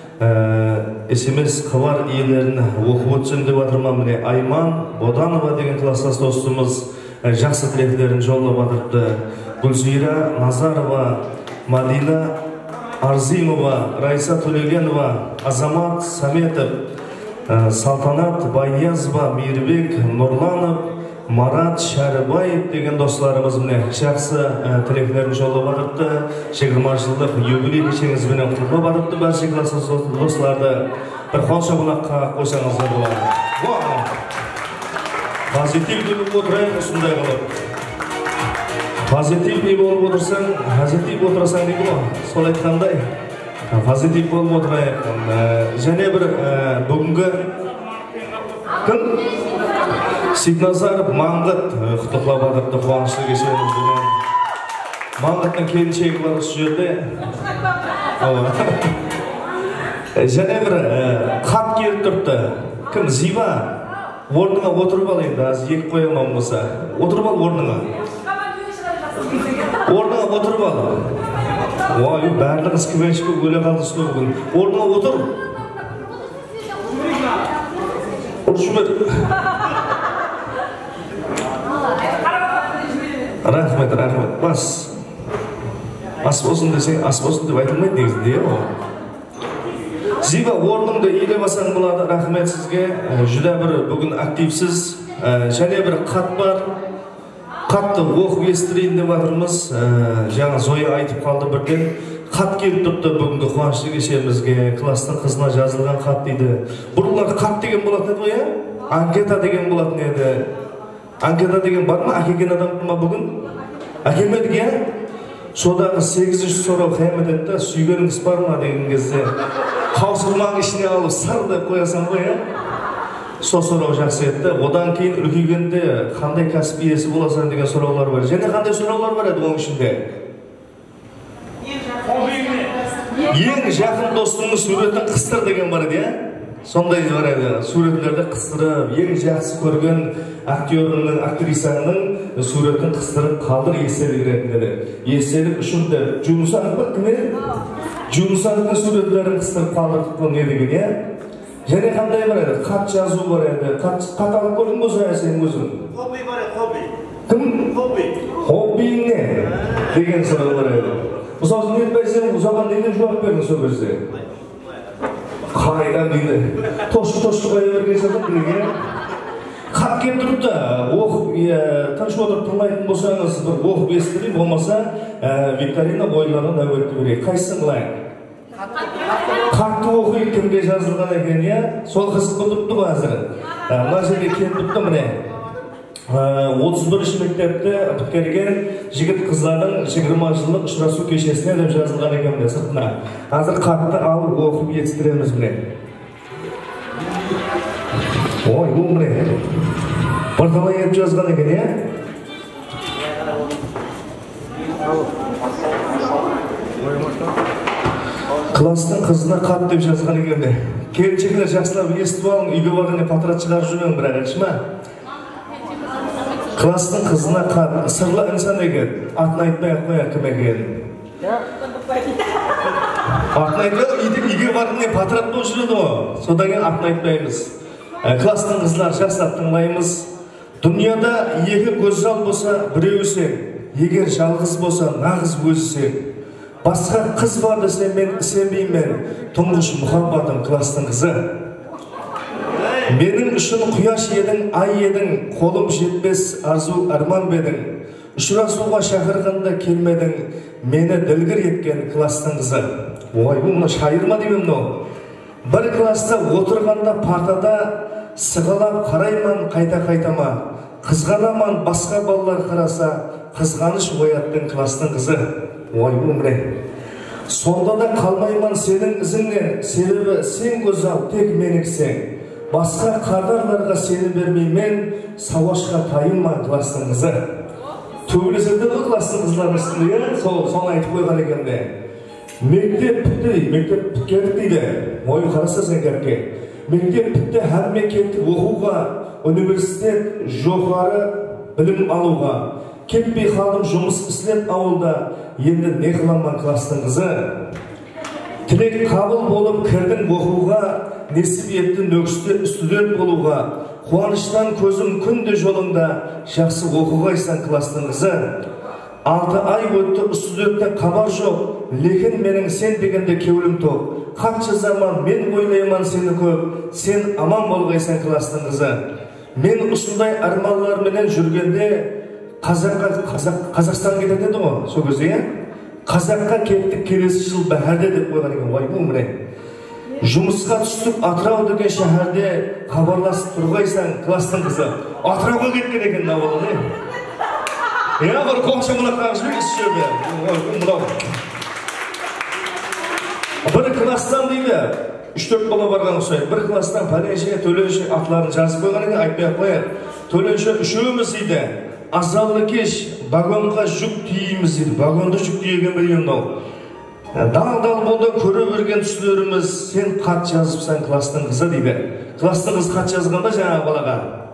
SMS хабар иелерін оқып өтсем деп жатырмын. Міне Айман Боданова деген класстас достымыз жақсы тілектерін жолдап жатырды. Гүлзира Назарова, Мадина Арзимова, Райса Төлегенова, Азамат Саметов, Салтанат Байязова, Мейірбек Нұрланов, Марат Шәрібаев деген достарымыз міне жақсы тілектерін жолдап жатырды. 20 жылдық юбилей кешеңізбен құттықтап жатырды. Барша класс достарды бір қол шапалаққа қойсаңыздар болады. Позитив болып отырайық осындай қылып. Позитив болып отырсаң, позитив отырсаң дейді ғой. Сол айтқандай позитив болып отырайық. Және бір бүгінгі кім? Сигназаров Маңғыт құттықтап жатырды қуанышты кешемізбен. Маңғыттың келіншегі бар осы жерде. Және бір хат келіп тұрды. Кім? Зиба? Орныңа отырып ал енді, аз екі қоямын болса. Отырып ал орныңа. Орныңа отырып ал. Ой, барлығыз кібенші өле қалдыңыз бүгін. Орныңа отыр. Ұршы бер. Рахмет, рахмет. Бас. Ас болсын десең, ас болсын деп айтылмайды негізінде. Зиба, орныңды иелеп алсаң болады. Рахмет сізге. Жүдә бір бүгін активсіз. Және бір хат бар. Қатты оқып естірейін деп жатырмыз. Жаңа Зоя айтып қалды бірден. Хат келіп тұрды бүгінгі қуанышты кешемізге. Кластың қызына жазылған хат дейді. Бұрынлар хат деген болатын еді ғой, анкета деген болатын еді. Анкета деген бар ма? Әкелген адам ма бүгін? Әкелмедік, Содағы 8-ші сұрау қиямет етті. Сүйгеніңіз бар ма деген кезде қаусырмаң ішіне алып сар деп қоясың ғой, Сол сұрау жақсы етті. Одан кейін үлкейгенде қандай кәсіп иесі боласың деген сұраулар бар. Және қандай сұраулар бар еді оның ішінде? Ең жақын достыңыз суретін қыстыр деген бар еді, Сондай бар еді. Суретлерді қыстырып, ең жақсы көрген актерінің, актрисаның суретін қыстырып қалдыр естелік ретінде. Естелік үшін де жұмысақ ба кім еді? Жұмысақтың суретлерін қыстырып қалдырдық бұл не деген, Және қандай бар еді? Қат жазу бар еді. Қат алып көрдің болса сен өзің? Хобби бар еді, хобби. Кім? Хобби. Хоббиің не? Деген сұрау бар еді. Мысалы, не етпейсің, соған неден жауап бердің сол кезде? Қайдан дейді. Тошты қоя берген сәтін білген. Қат келіп тұрыпты, оқып, тыныш отырып тыңдайтын болсаңыз, бір оқып естірей, болмаса викторина ойларын әуетті берейік. Қайсың қылайын? Қатты оқиып кімге жазылған екен, Сол қызық тұрыпты ғой әзір. Мына жерге келіп тұрыпты міне. 31-ші мектепті біткерген жігіт қыздардың 20 жылдық ұшырасу кешесіне деп жазылған екен де сыртына. Әзір қатты алып оқып етістіреміз міне. Ой, бұл міне. Бірталай еп жазған екен, Кластың қызына қат деп жазған екен де. Келіншекіне жақсылап естіп алың, үйге барғанне патрат шығарып жүрмең, бірақ әкшіма. Кластың қызына қат, сырлы інсан екен, атын айтпай қоя кім екен. Атын айтпай, үйге барғанне патрат болып жүреді ғой. Содан кейін атын айтпаймыз. Кластың қызына жақсылап тыңдаймыз. Дүнияда екі көз жал болса, біреуі сен. Егер жалғыз болса, нағыз өзі сен. Басқа қыз бар десе мен сенбеймін, тұңғыш мұхаббатым кластың қызы. Менің үшін құяш едің, ай едің, қолым жетпес арзу арман бедің. Ұшырасуға шақырғанда келмедің, мені ділгір еткен кластың қызы. Ой, бұл мұны шайыр ма деймін мынау? Бір класста отырғанда партада сығалап қарайман қайта-қайтама. Қызғанаман басқа балалар қараса, қызғаныш ояттың кластың қызы. Ой, өмірі. Сонда да қалмайман сенің ізіңнен, себебі сен көзал тек меніксен. Басқа қардарларға сені бермеймен, сауашқа тайынман кластың қызы. Төбелеседі ғой кластың қызлардың үстінде, сол айтып қойған екенде. Мектеп бітті дейді, мектеп біткендік дейді. Ой, қараса сен кәрке. Мектеп бітті, әмме кеттік оқуға, университет, жоғары білім алуға. Кетпей қалдым жұмыс істеп ауылда, енді не қыламан кластың қызы. Тілек қабыл болып кірдің оқуға, несіп етті нөкісті студент болуға. Қуаныштан көзім күнде жолыңда, жақсы оқуғайсан кластың қызы. 6 ай өтті студентте хабар жоқ, лекін менің сен дегенде кеулім тоқ. Хат жазаман, мен ойлайман сені көп, сен аман болғайсан кластың қызы. Мен осындай арманларменен жүргенде Қазақстан кетеді ғой, сол кезде, Қазаққа кеттік келесі жыл бәрде деп қойған екен, ой бұл міне. Жұмысқа түстік Атырау деген шәһәрде хабарласып тұрғайсаң, кластың қызы. Атырауға кеткен екен науылы. Я бір қоқша мұна қағыз бек сөйбе. Бір класстан дейді, 3-4 бала барған ұсайды. Бір класстан пәленше, төленше атларын жазып қойған екен, айтпай қояды. Төленше үшеуміз дейді, азалы кеш вагонға жүк тиіміз дейді. Вагонды жүк тиеген білген дау. Дал-дал болды көре берген түсілеріміз, сен қат жазыпсан кластың қызы дейді. Кластың қыз қат жазғанда жаңа балаға.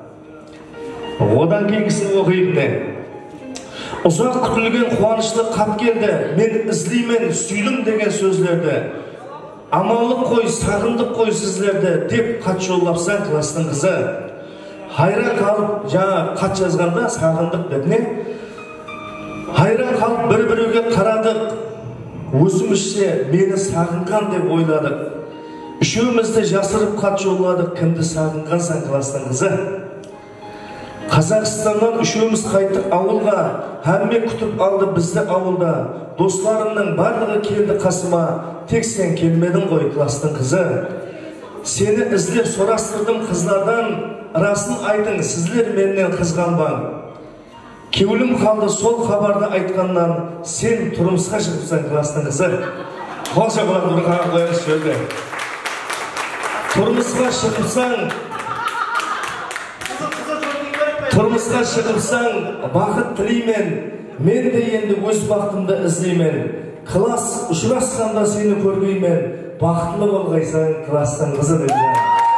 Одан кейгісін оқиды. Ұзақ күтілген қуанышлы қат келді. Мен ізлеймен, сүйдім деген сөзлерді. Аманлық қой, сағындық қой сізлерді деп қат жоллапсан кластың қызы. Хайран қалып жаңа қат жазғанда сағындық деді. Хайран қалып бір-біреуге қарадық. Өзімізше мені сағынған деп ойладық. Үшеумізді жасырып қат жолладық, кімді сағынғансан кластың қызы. Қазақстаннан үшеуміз қайттық ауылға, әмме күтіп алды бізді ауылда. Достарымның барлығы келді қасыма, тек сен келмедің ғой кластың қызы. Сені іздеп сұрастырдым қызлардан, расын айтың, сізлер менен қызғанбаң. Кеулім қалды сол хабарды айтқаннан, сен тұрмысқа шығыпсан кластың қызы. Қолша бұлақ тұрған қойыңыз сөйле. Тұрмысқа шығыпсан, бақыт тілеймен, мен де енді өз бақытымды іздеймен. Класс ұшырасқанда сені көргеймен, бақытлы болғайсан кластың қызы дейді.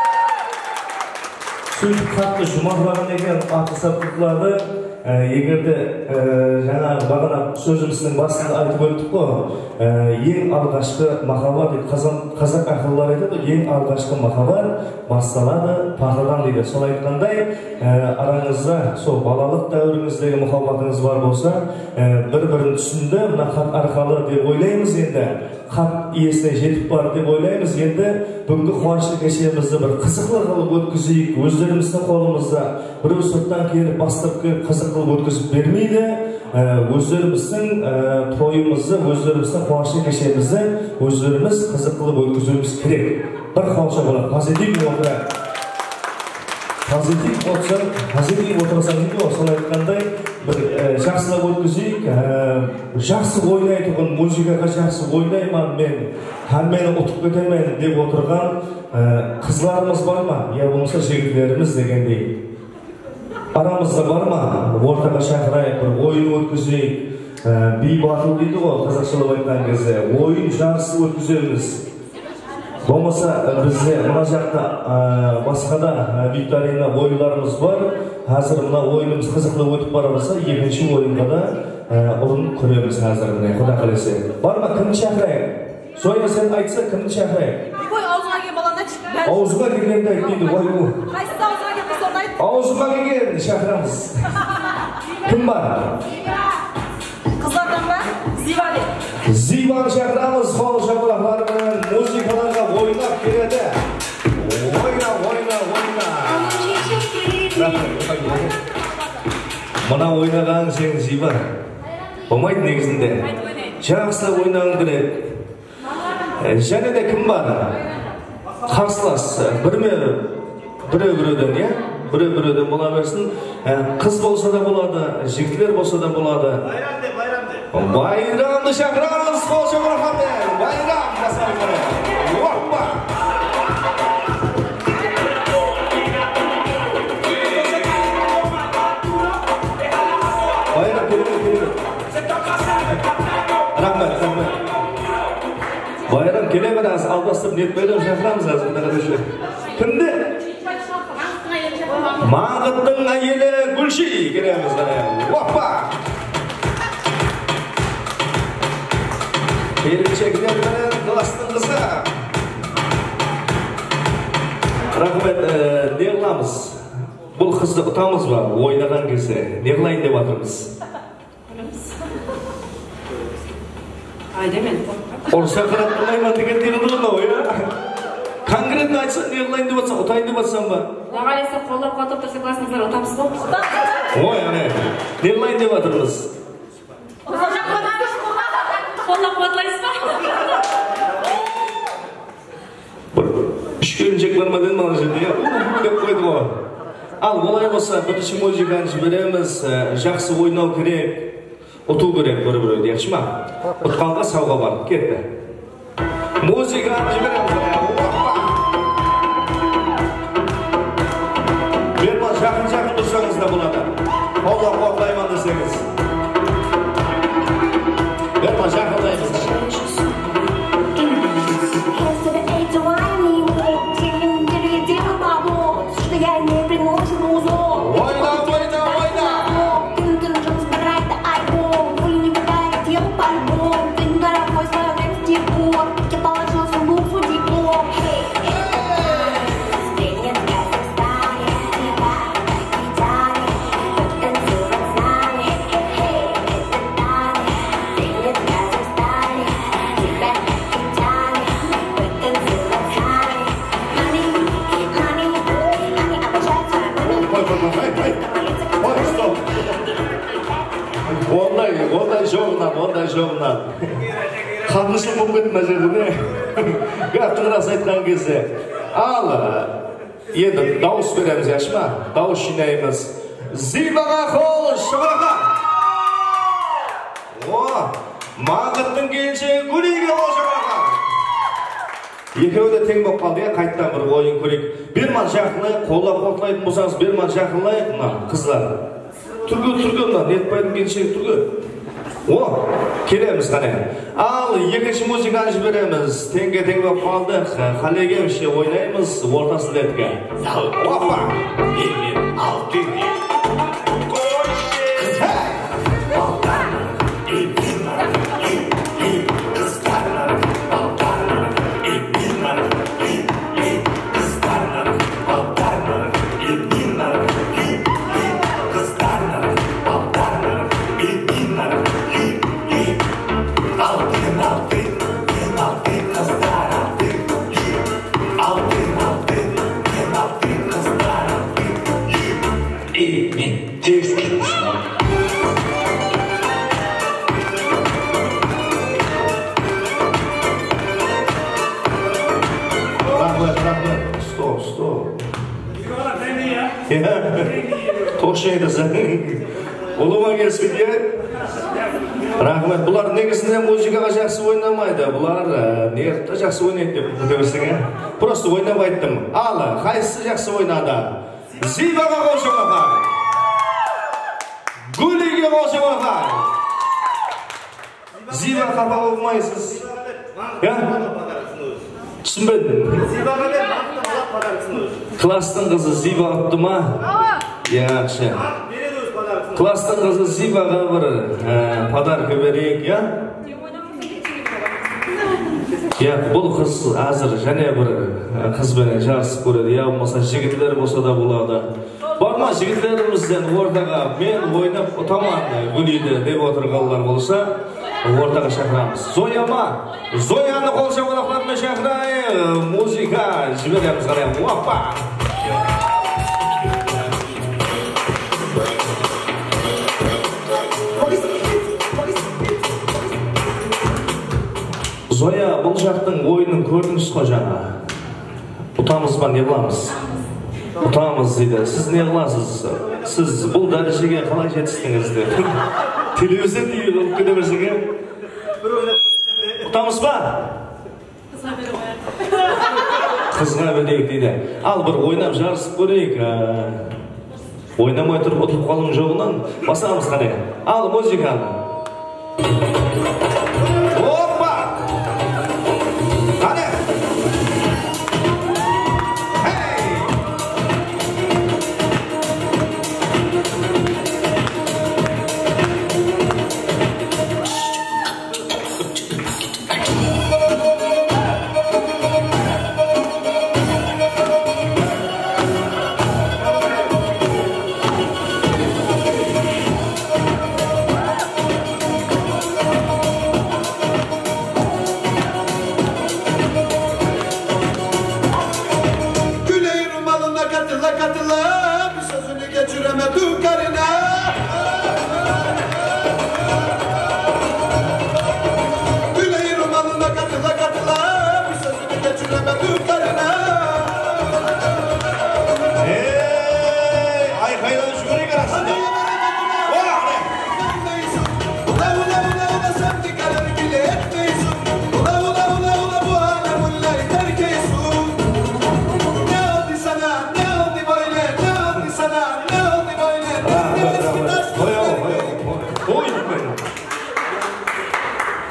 Сөйтіп қатты жұмағылаған екен атысап құтылады. Егерде жаңа бағана сөзіміздің басында айтып өттік қой, ең алғашқы махаббат дейді, қазақ ақыллар айтады, ең алғашқы махаббат басталады пахадан дейді. Сол айтқандай, араңызда сол балалық дәуіріңіздегі махаббатыңыз бар болса, бір-бірін түсінді, мына хат арқалы деп ойлаймыз енді. Хат иесіне жетіп бар деп ойлаймыз. Енді бүгінгі қуанышты кешемізді бір қызықлы қылып өткізейік. Өздеріміздің қолымызда біреу сырттан келіп бастырып келіп қызық қылып өткізіп бермейді. Өздеріміздің тойымызды, өздеріміздің қуанышты кешемізді өздеріміз қызық қылып өткізуіміз керек. Бір қауша болады. Қазетик отырсаң дейді ғой, сол айтқандай бір жақсылап өткізейік, жақсы ойнайтұғын, музыкаға жақсы ойнайман мен, мені ұтып кетемен деп отырған қызларымыз бар ма? Я болмаса жігітлеріміз дегендей. Арамызда бар ма? Ортаға шақырайық, бір ойын өткізейік, би батыл дейді ғой, қазақшылап айтқан кезде, ойын жарысы өткіземіз. Болмаса бізде мына жақта басқада викторина ойларымыз бар. Қазір мына ойынымыз қызықлы өтіп бара жатса, екінші ойынға да ұрын көреміз қазір. Құда қаласа. Бар ма, кімді шақырайық? Соя сен айтса, кімді шақырайық? Ой, аузыңа келген баланы айтшы. Аузыңа келгенді айт дейді. Ой, бұл. Қайсысы аузыңа келген соны айт. Аузыңа келген шақырамыз. Кім бар? Қыздардан ба? Зива де. Зиваны шақырамыз, қол шапалақларымен музыкаларға ойнап келеді. Ойна. Мына ойнаған сен Зива. Болмайды негізінде. Жақсы ойнағың керек. Және де кім бар? Қарсылас. Біреу-біреуден, е? Біреу-біреуден бола берсін. Қыз болса да болады, жігітлер болса да болады. Байрамды шақырамыз, қол шапалақпен. Байрам жасайды. Оппа! Байрам келе. Рахмет. Байрам келе беріңіз, алдастырып нетпейдім шақырамыз қазір. Кімді? Мағыттың әйелі Гүлши келеміз. Оппа! Келіншектер менен кластың қызы. Рахмет, не қыламыз? Бұл қызды ұтамыз ба? Ойнаған кезде. Не қылайын деп атырмыз? Айда мен. Орса қырат тұрмайман деген деген ұлын ой, Конкретно айтса, не қылайын деп жатсам, ұтайын деп жатсам ба? Ағалесі қолдап қатып тұрса классыңыздар ұтамыз ба? Ой, ане, не қылайын деп жатырмыз? Қолдап қуатлайсыз ба? Үш келіншек бар ма дедім ана жерде, деп қойды ғой. Ал, олай болса, бірінші музыканы жібереміз, жақсы ойнау керек, ұту керек бір-бірі, дейікші ма? Ұтқанға сауға бар, кетті. Музыканы жібереміз. Берман, жақын тұрсаңыз да болады. Қолдап қуатлайман десеңіз. Берман, жақындаймыз. Ондай жоғынан. Қатынышым болып кетті мына жерде, не? Гәптің рас айтқан кезде. Ал, енді дауыс береміз, яшы ма? Дауыс жинаймыз. Зибаға қол шығырға! О, Мағыттың келші Гүлиге қол шығырға! Екеуі де тең болып қалды, қайттан бір ойын көрейік. Берман жақынлайық, қолап қотлайтын болсаңыз, Берман жақынлайық, қызлар. Түрге, мына, нетпайтын келші, түрге. О, келеміз қане. Ал, екінші музыканы жібереміз. Теңге болып қалдық. Қалегемше ойнаймыз ортасы дәтке. Опа! Ал, теңге. Тоқшайды ұлыма келіспейді. Рахмет, бұлар негізінде музыкаға жақсы ойнамайды. Бұлар нертті жақсы ойнайды деп көтерсің. Просто ойнап айттым. Ал, қайсысы жақсы ойнады? Зибаға қол шығырға. Гүлиге қол шығырға. Зиба қапа болмайсыз. Түсінбедім. Кластың қызы Зиба ұтты ма? Яқшы. Кластың қызы Зибаға бір подарка берейік, я? Бұл қыз әзір және бір қызбен жарысып көреді. Я болмаса жігітлер болса да болады. Барма жігітлерімізден ортаға мен ойнап ұтаман Гүлиді деп отырғанлар болса, ортаға шақырамыз. Зоя ма? Зояны қол шапалақтарымен шақырайық. Музыка жібереміз қарайық. Опа! Зоя, бұл жақтың ойынын көрдіңіз қой жаңа. Ұтамыз ба, не қыламыз? Ұтамыз дейді. Сіз не қыласыз? Сіз бұл дәрежеге қалай жетістіңіз деп. Телевизор дейі қылып кете берсеге. Ұтамыз ба? Қызға берейік дейді. Ал бір ойнап жарысып көрейік. Ойнамай тұрып ұтылып қалың жоғынан басамыз қане. Ал музыканы. Опа! Қане!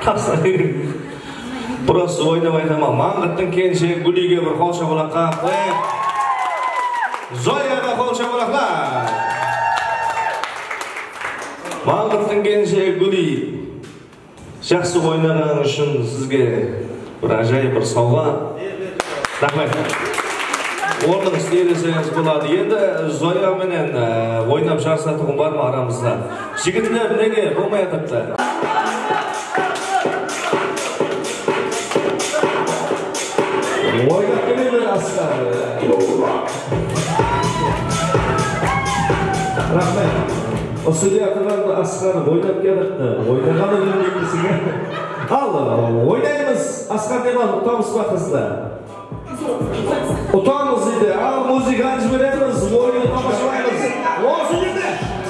Просто ойнап айтамын. Маңғыттың келіншегі Гүлиге бір қол шапалаққа қойып, Зояға қол шапалақлар. Маңғыттың келіншегі Гүли, жақсы ойнаған үшін сізге бір ажайып бір сауға. Рахмет. Орның істересеңіз болады. Енді Зоя менен ойнап жарысатығын бар ма арамызда? Жігітлер неге болмай атыпты? Ойнап келемін Асқар. Рахмет. Осы деятыған Асқар ойнап келіпті. Ойнағаны білмеймісіңе. Ал, ойнаймыз. Асқар демал, ұтамыз ба қызды? Ұтамыз дейді. Ал, музыканы жібереміз. Ойны тамашалаймыз. Осы жерде.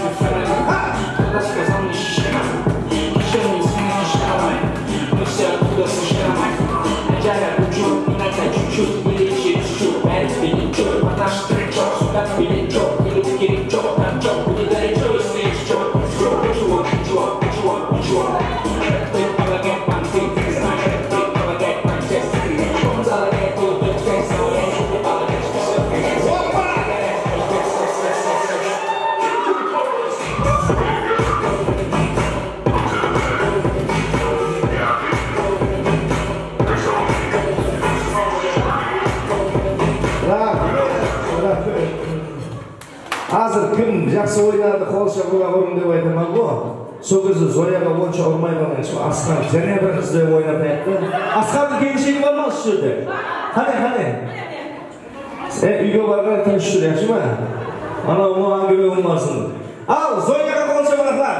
Азыр кім жақсы ойнады, қол шапалақ ұрын деп айтамын ғой. Сол кезде Зояға онша ұрмай қалған үшін Асқар және бір қызды ойнап айтты. Асқардың келіншегі бар ма осы жерде? Қане? Үйге барған тыныш жүр, yaxшы ма? Анау маған көмек болмасын. Ал, Зояға қол шапалақлар.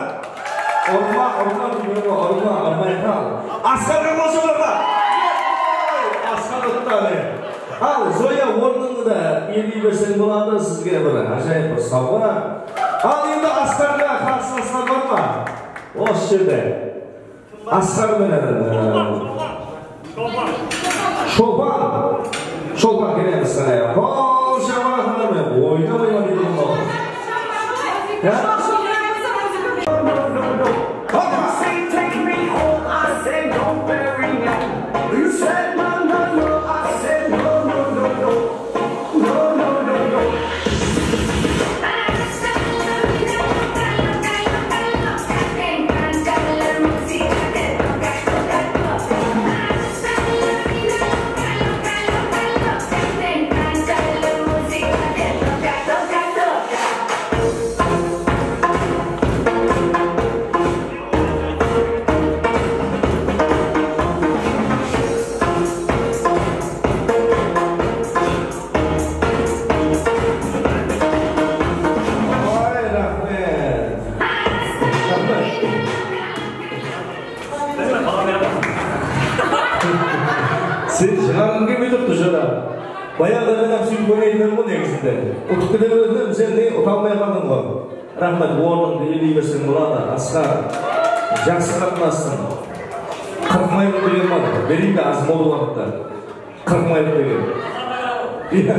Ұрмай қал. Асқарға қол шапалақлар. Асқар ұттады. Ал, Зоя орныңда елей берсең болады сізге бір ажайып бір сауға. Ал, енді Асқарға қарсыластар бар ма? Осы жерде. Асқар менен Шолпан келеміз қарай. Қол шапалақлармен ойнамай деймін ғой. Сен шығарғың келмей тұрды жора. Баяғыда мен сөйтіп ойнайтын ғой негізінде. Ұтып кете беретін сен не ұталмай қалдың ғой. Рахмет, орныңды елей берсең болады. Асқар, жақсы қатынастың. 40 майлық деген бар. Берейін де аз молы уақытта. 40 майлық деген.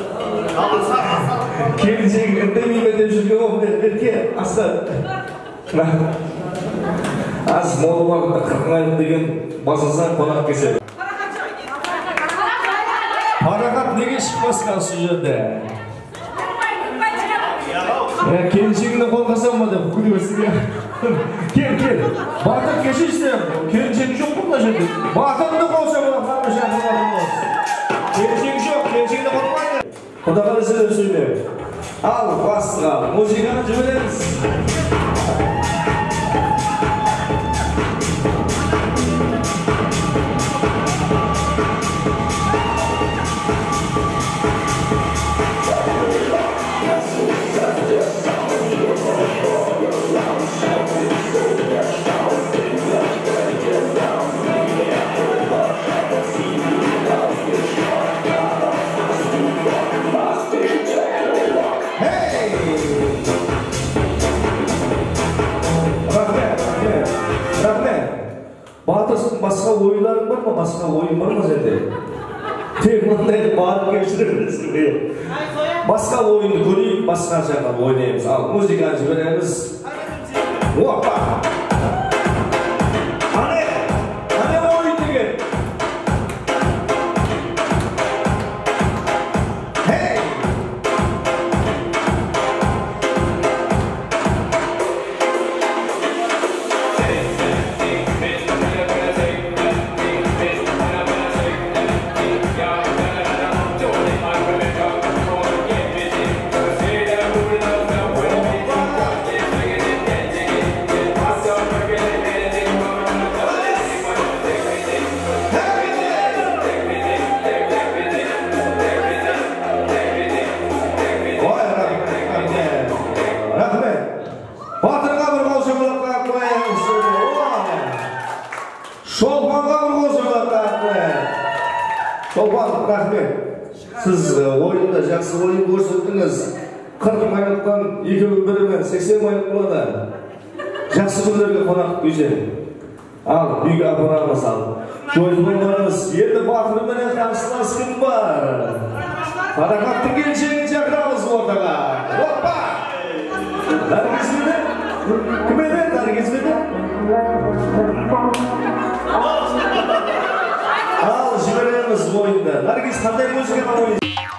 Келіншегі үндемейме деп жүрген ғой. Берке, Асқар. Аз молы уақытта 40 майлық деген басылсан қонақ кесе. Парағат неге шықпасқа осы жерде? Келіншегіңді қолғасам ма деп күлі берсің. Кел. Батыр кешейсіздер. Келіншегі жоқ бұл жерде. Батырды қолша болады. Келіншегі жоқ, келіншегді қолмайды. Құдағалы сөйлеп сөйлеп. Ал, басыға, музыканы жібереміз. Басқа ойынларың бар ма? Басқа ойын бар ма сенде? Тек мындай барып кешіріңіз. Басқа ойынды көрейік, басқа жағынан ойнаймыз. Ал, музыканы жібереміз. Опа! Ане! рахмет. Сіз ойында жақсы ойын көрсеттіңіз. 40 минуттан 2-1-мен 80 минут болады. Жақсы күндерге қонақ үйсен. Ал, үйге апарамыз ал. Жойыз болмаңыз, енді батырменен қарсылас кім бар? Қарақаттың келіншегін шақырамыз ортаға. Оппа! Наргиз беді? Кім еді? Наргиз беді? Ал, жібереміз ойында. Наргиз қандай музыка ойын?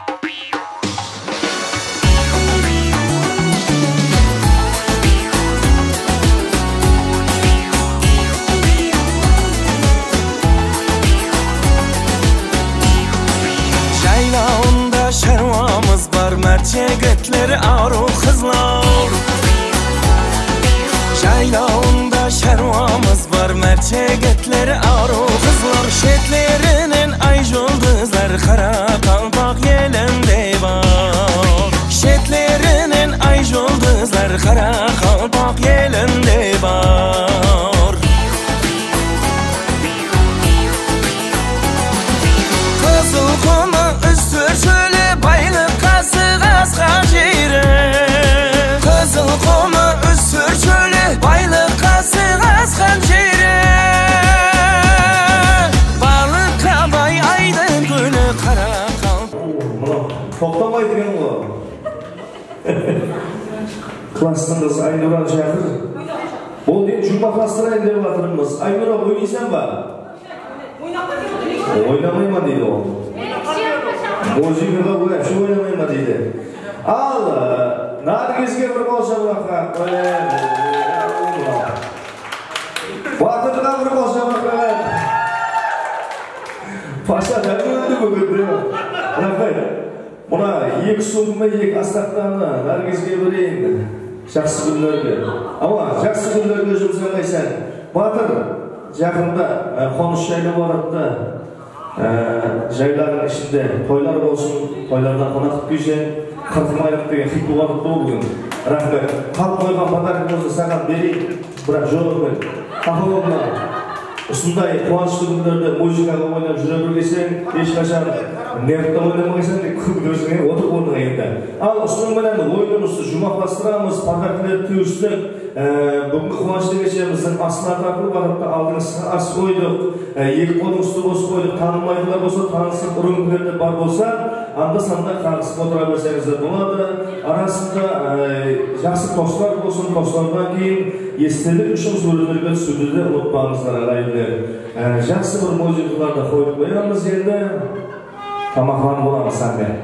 Jaylağında şervamız var, mert yigitler aru kızlar. Jaylağında şervamız var, mert yigitler aru kızlar. Şetlerinin ay yıldızlar, kara kalpak yelinde var. Şetlerinin ay yıldızlar, kara kalpak yelinde var. Kızıl kuma üstür şöyle baylık kası kaskan jiri. Kızıl kuma üstür şöyle baylık kası kaskan jiri. Balık kabay aydın gülü kara kalp. Toplamaydı gen o. Klasınız Aynuran şakır. Ол дейін жұмбақластырайын деп жатырмыз. Айнұра ойнайсың ба? Ойнамайма дейді ол. Музыкаға вообще ойнамайма дейді. Ал, Наргизге бір қол шапалаққа. Батырға бір қол шапалаққа. Паша дәмінді бүгінді. Рахмет. Мұна 2 сумма 2 астақтаны Наргизге берейін. Жақсы күндерге. Ама жақсы күндерге жұмсағайсың. Батыр жақында қоныс жайлы барыпты. Жайлардың ішінде тойлар болсын, тойлардан қонақ күйсен, 40 айлық деген хит болғаны бүгін. Рахмет. Қалып қойған подарок болса саған берейін. Бірақ жолымен. Қақылымна. Осындай қуанышты күндерде музыкаға ойнап жүре білгесең, ешқашан нервті ойнамайсың деп күндерсің отырып орныңа енді. Ал осының ойынымызды жұмақластырамыз, подаркілер түйістік. Бүгінгі қуанышты кешеміздің астына тартылып барыпты, алдыңызға ас қойдық, 2 қолың үсті бос қойдық, танымайтылар болса, танысып ұрыңгілерді бар болса, анда-санда қағысып отыра берсеңіздер болады. Арасында жақсы тостар болсын, тостардан кейін естелік үшін сөйлерге түсуді де ұмытпаңыздар ағайындар. Жақсы бір музыкаларды қойып қоямыз енді. Тамақлан боламыз сәнмен.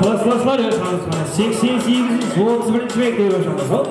Классластар yaşamız bana. 88. 31. mektebi yaşamız. Hop.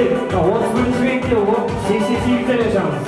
31 бекте 88'de yaşamız.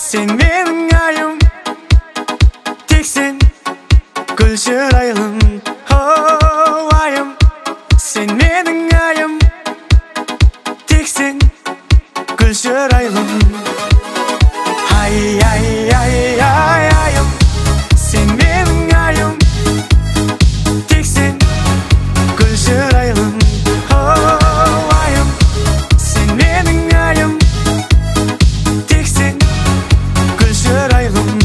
Sen benim ayım, teksin gülşür aylım. Oh ayım, sen benim ayım, teksin gülşür aylım. Ay ay ay ay ayım, sen benim ayım, teksin gülşür aylım. Oh ayım, sen benim ayım, teksin gülşür aylım.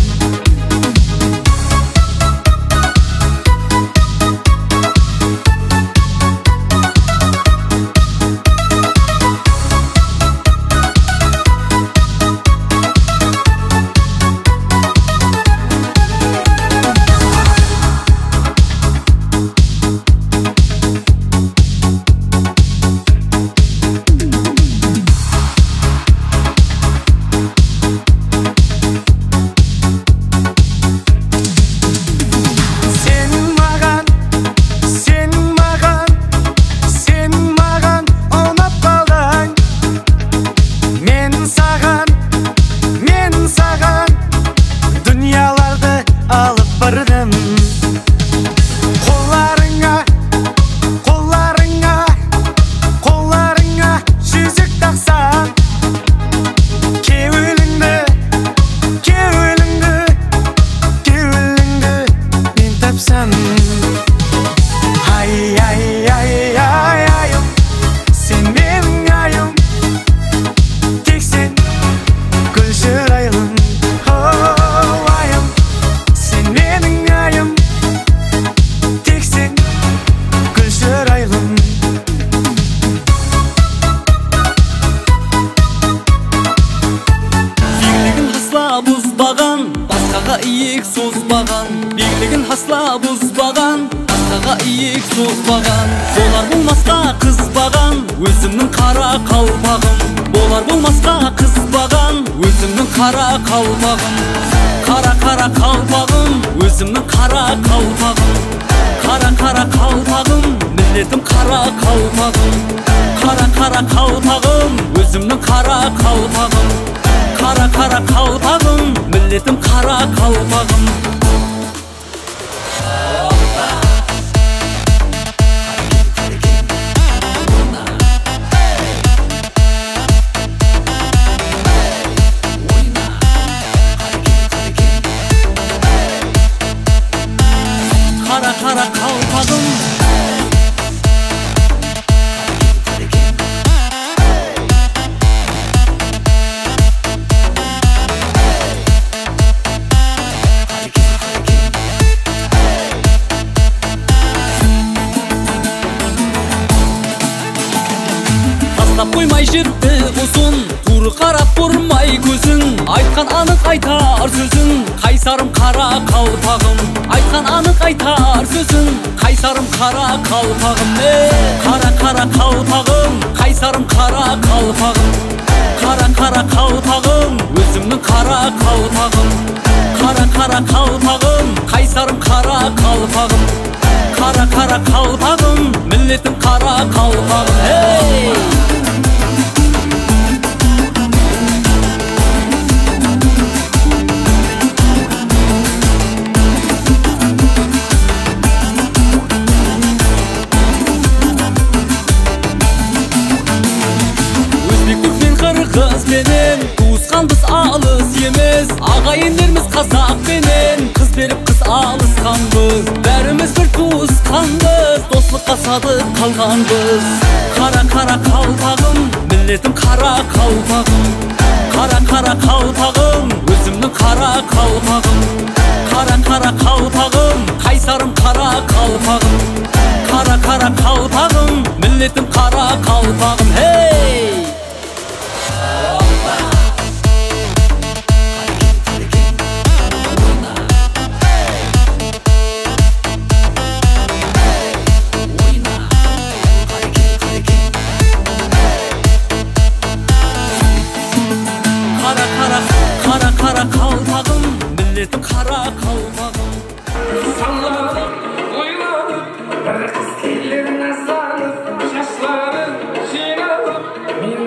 Oynadık, bir kız ellerine sarıp, şaşlarını çiğnedim.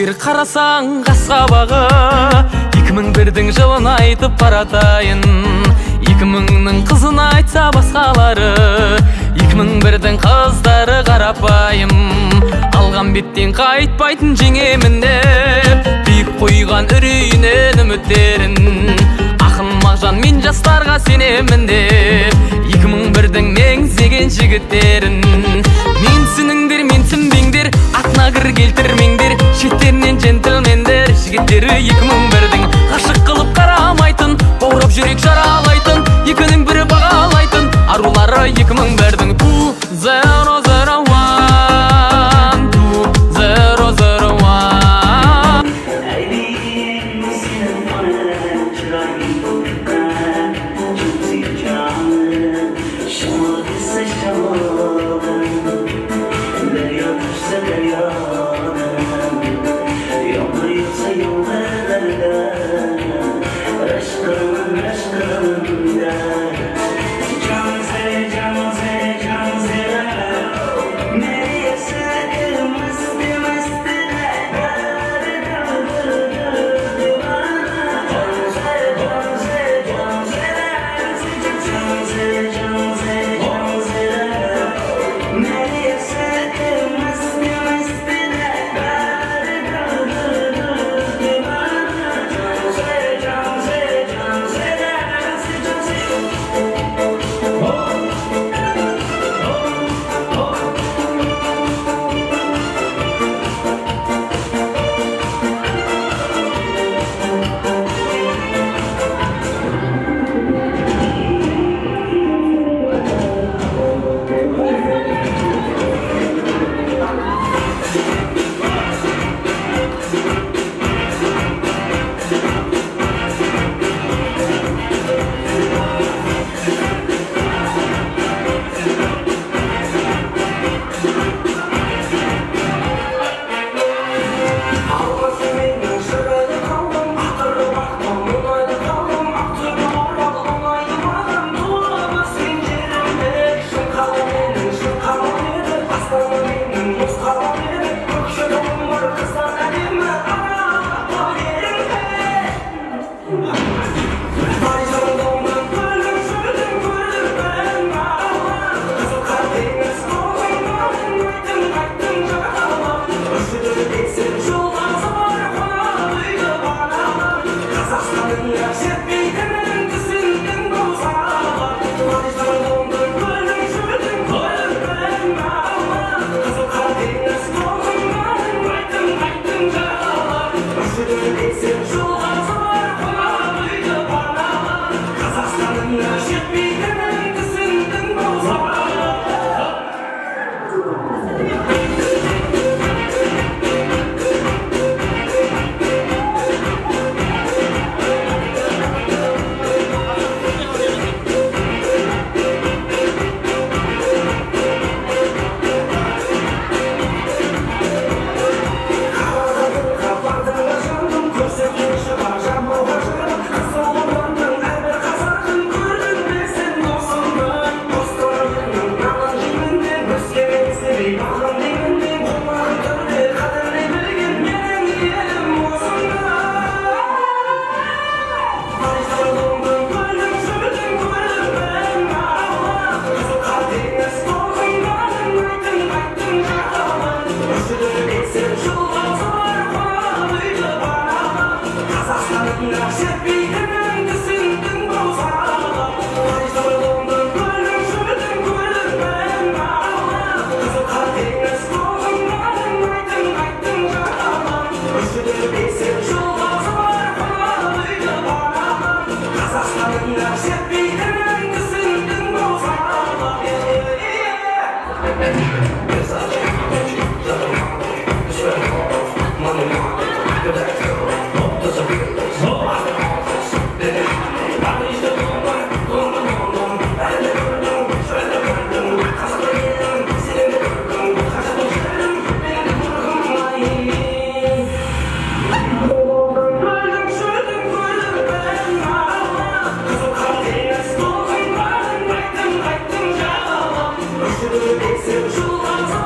егер қарасаң қасқабағы 2001-дің жылын айтып баратайын 2000-ның қызын айтса басқалары 2001-дің қыздары қарапайым алған беттен қайтпайтын жеңемін деп биік қойған үрейінен үміттерін ақын мағжан мен жастарға сенемін деп 2001-дің меңзеген жігіттерін менсініңдер менсінбеңдер атына кір келтірмеңдер шеттерінен джентльмендер жігіттері 2001-дің ғашық қылып қарамайтын баурап жүрек жаралайтын екінің бірі бағалайтын арулары 2001-дің 2001 Seni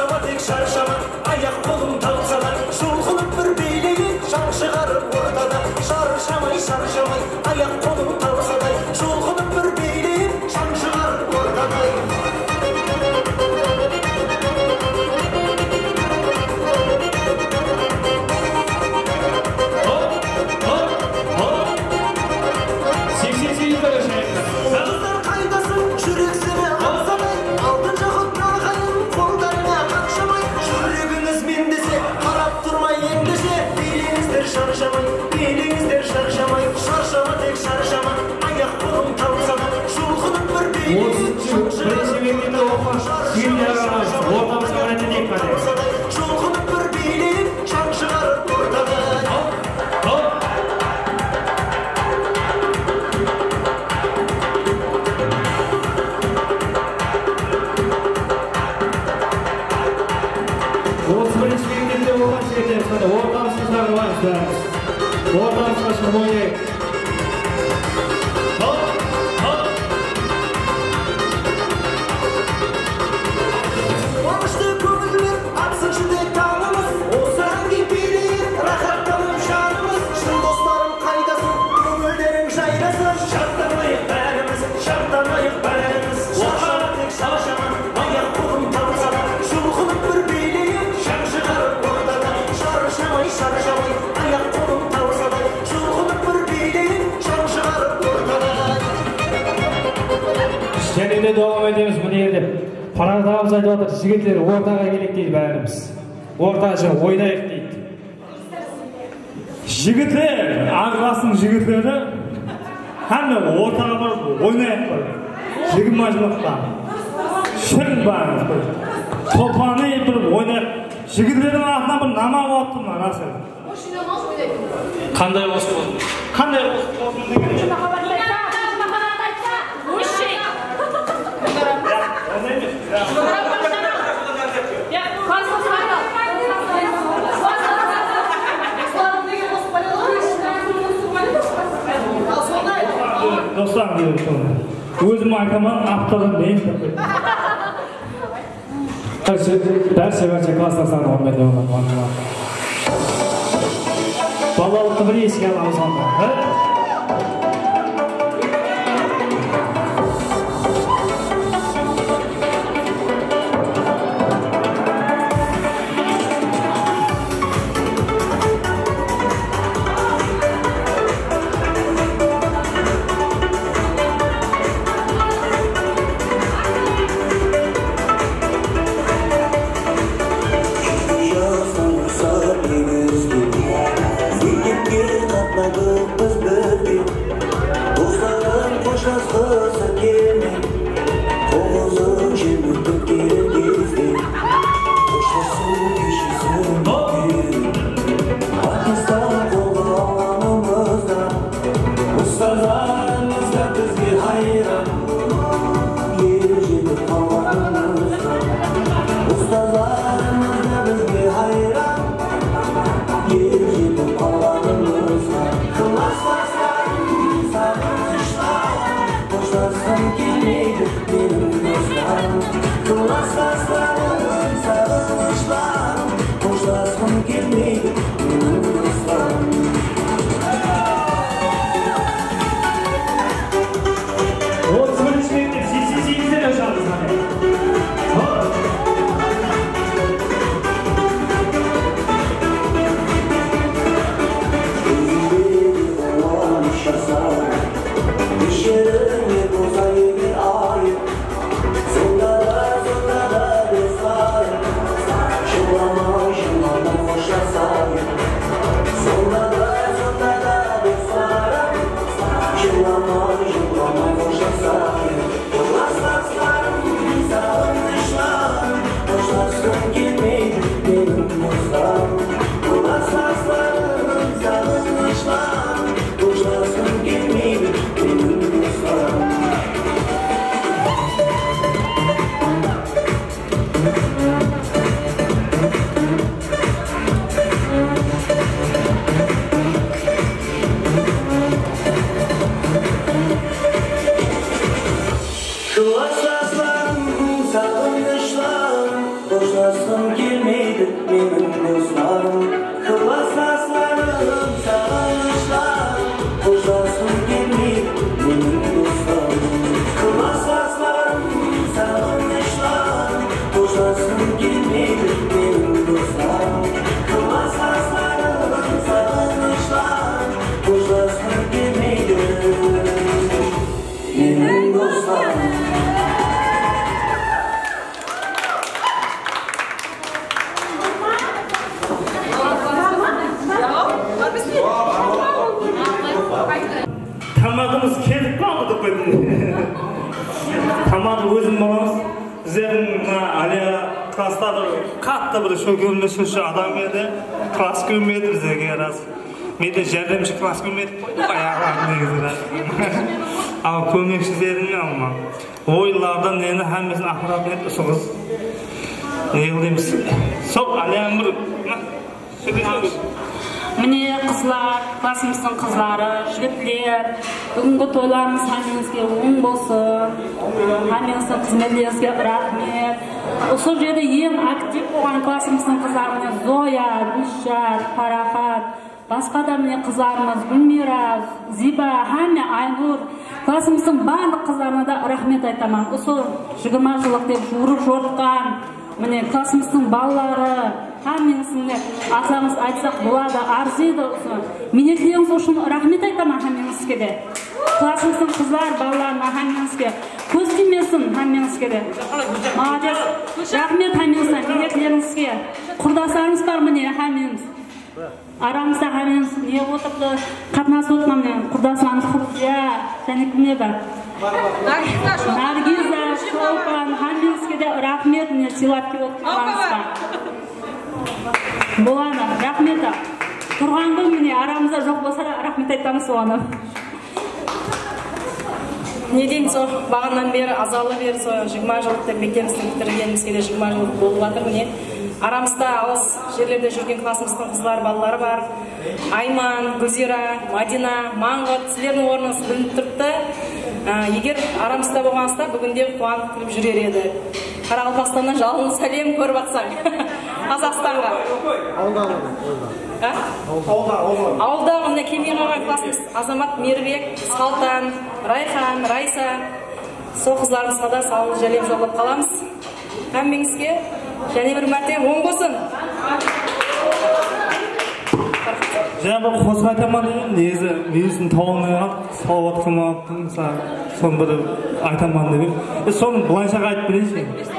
шаршама тек шаршама аяқ қолың талса да жұлқынып бір билеген жан шығарып ортада шаршамай аяқ қолың талса да жұлқынып бір билеген жан шығарып ортада шаршама тек шаршама аяқ қолың талса да жұлқынып бір билеген жұлқынып бір билеген жан шығарып ортада қуанышты көңілмен атсыншы тек таңымыз осы әнге билейік рахаттанып жанымыз шын достарым қайдасың көңілдерің жайнасын шаттанайық бәріміз шаршама тек шаршама аяқ қолың талса да жұлқынып бір билеген жан шығарып ортада шаршамай аяқ қолың талса да жұлқынып бір билеген жан шығарып ортада және де давам етеміз мына жерде парадағымыз айтып жатыр жігіттер ортаға келейік дейді бәріміз орташа ойнайық дейді жігіттер ағасының жігіттері қане ортаға барып ойнайық бір 20 жылықта шын барыңыз бір топаны бір ойнайық жігіттердің артынан бір намаз болыпты мына расы қандай болсын достар өзім айтамын аптадан дейін барша класстастардың құрметті балалықты бір еске аламыз онда Biz қоштасқым келмейді менің достарым класстастарым сағыныштарым қоштасқым келмейді менің достарым класстастарым сағыныштарым қоштасқым келмейді менің достарым класстастарым сағыныштарым қоштасқым келмейді менің достарым. Тамағымыз кетіп қалды деп тамағы өзім боламыз. Біздердің әлия класста бір қатты бір шөгермешінші адам еді. Класс көрмеді біздерге рас. Менде жәрдемші класс көрмеді. Аяғым негізі. Ал көмекшілердің алма. Ойлардан нені әмесін ақырап еді ұсығыз. Не қылдаймыз? Сол әлияң бір міне қызлар, классымыздың қызлары, жігітлер, бүгінгі тойларыңыз әмеңізге оң болсын, әмеңіздің қызметлеріңізге рахмет. Осы жерде ең актив болған классымыздың қызларына Зоя, Гүлшат, Парахат, басқа да міне қызларымыз Гүлмира, Зиба, Хәме, Айнұр, классымыздың барлық қызларына да рахмет айтамын. Осы 20 жылдық деп жұрып жортқан міне классымыздың балалары, әмеңізге атаңыз айтсақ болады, арзиды осы. Минетлеріңіз үшін рахмет айтамын әмеңізге де. Классымыздың қызлар, балаларына әмеңізге. Көз тимесін әмеңізге де. Молодец. Рахмет әмеңізге, минетлеріңізге. Құрдастарыңыз бар міне әмеңіз. Арамызда әмеңіз не отырды, қатынасы отқан міне құрдасымыз Құрдия, және кімне бар? Наргиза, Шолпан, әмеңізге де рахмет міне сыйлап келіп отырғаныңызға. Болады, рахмет. Тұрғанды міне арамызда жоқ болса рахмет айтамыз оған. Не дейміз ол бағаннан бері азалы бері 20 жылдық мектебімізді бітіргенімізге де 20 жыл болып жатыр міне. Арамызда алыс жерлерде жүрген классымыздың қызлар, балалары бар. Айман, Гүлзира, Мадина, Маңғыт, сіздердің орныңыз білініп тұрыпты. Егер арамызда болғаныңызда бүгінде қуанып күліп жүрер еді. Қарақалпақстаннан жалын сәлем көріп атсаң. Қазақстанға. Ауылда міне келмей қалған классымыз Азамат, Мербек, Салтан, Райхан, Райса. Сол қыздарымызға да салын жәлем жолдап қаламыз. Әмеңізге және бір мәрте оң болсын. Жаңа бір қосып айтамын деген, негізі вирустың тауығына салауат қылмаппын, соны бір айтамын деген. Соны былайшаға айтып берейінші.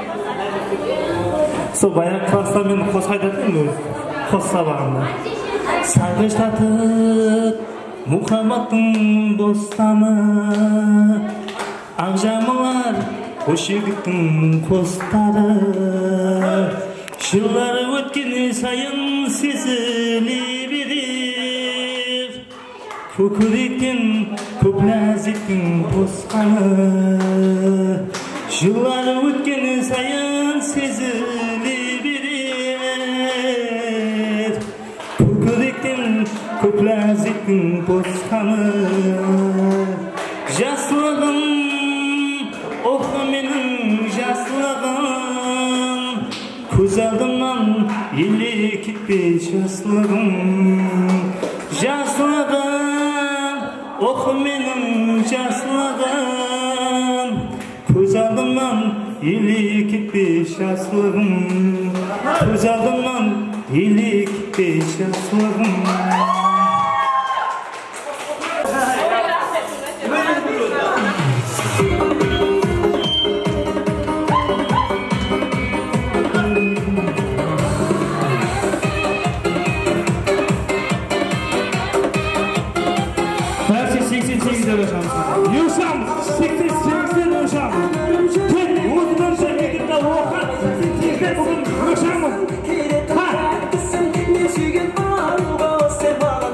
Сол баяғы класста мен қосып айтатын өзі, қос сабағында. Сарғыштатып мұхаббаттың бостаны, ақжамылар қош егіттің қостары, жылдар өткен сайын сезіле берер, көкіректен көп ләззеттің босқаны, жылдар өткен сайын сезіле берер, көкіректен көп ләззеттің босқаны, жаслығым оқы менің жаслығым, көз алдымнан еле кетпей жаслығым, жаслығым оқы менің жаслығым, көз алдымнан еле кетпей жаслығым, көз алдымнан еле кетпей жаслығым. Sen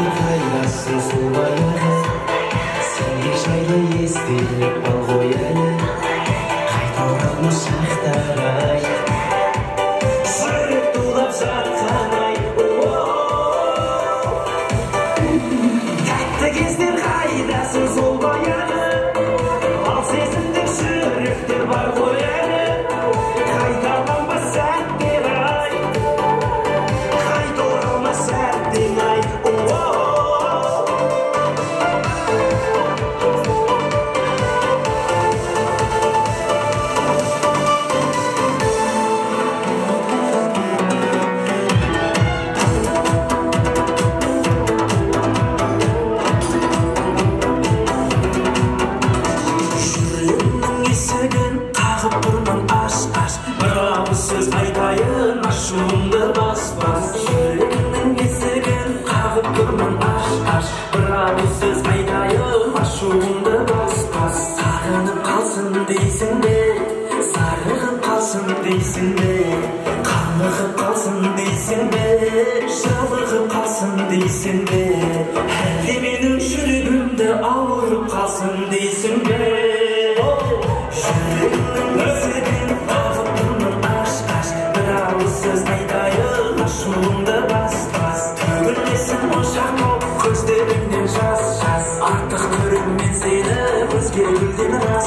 қайдасың сол баяғы сенде жайлы естелік бар ғой әлі қайта оралмас шақтар ай сыры тулап жатқан ай тәтті кездер қайдасың сол баяғы ал сезімдік жүректер бар ғой әлі қайталанбас сәттер ай қайта оралмас сәттен ай ашуымды баспас жүрегімнің есігін қағып тұрмын аш бір ауыз сөз айтайын ашуымды баспас сағынып қалсын дейсің бе сарығып қалсын дейсің бе қамығып қалсын дейсің бе жалығып қалсын дейсің бе әлде менің жүрегімді ауырып қалсын дейсің бе жүрегімнің есігін қағып тұрмын аш бір ауыз сөз айтайын ашуымды баспас төгілмесін ошақ боп көздеріңнен жас артық көрем мен сені өзге гүлден рас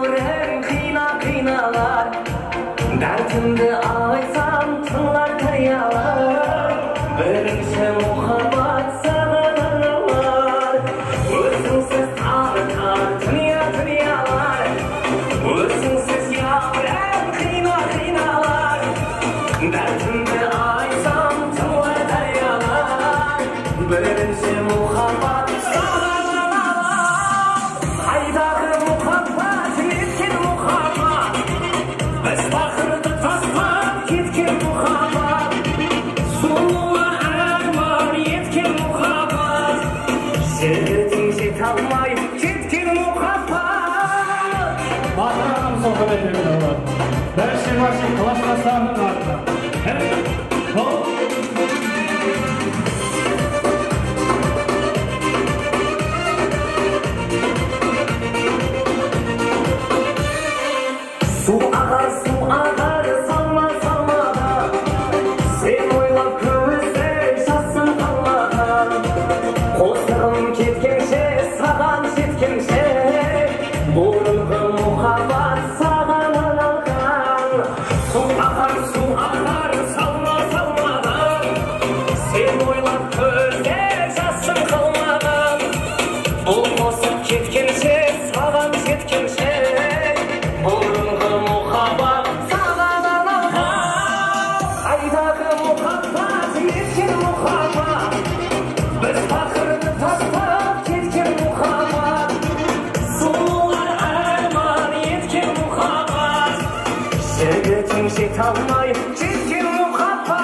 Derdimde ağaysam tınlar kırıya көзде жасың қалмаған. Бұл қосып кеткенше, саған жеткенше, бұрынғы мұхаббат саған арналған. Қайдағы мұхаббат, еткен мұхаббат, біз пақырды тастап кеткен мұхаббат. Сұлулар арман еткен мұхаббат, жігітің жете алмай жеткен мұхаббат.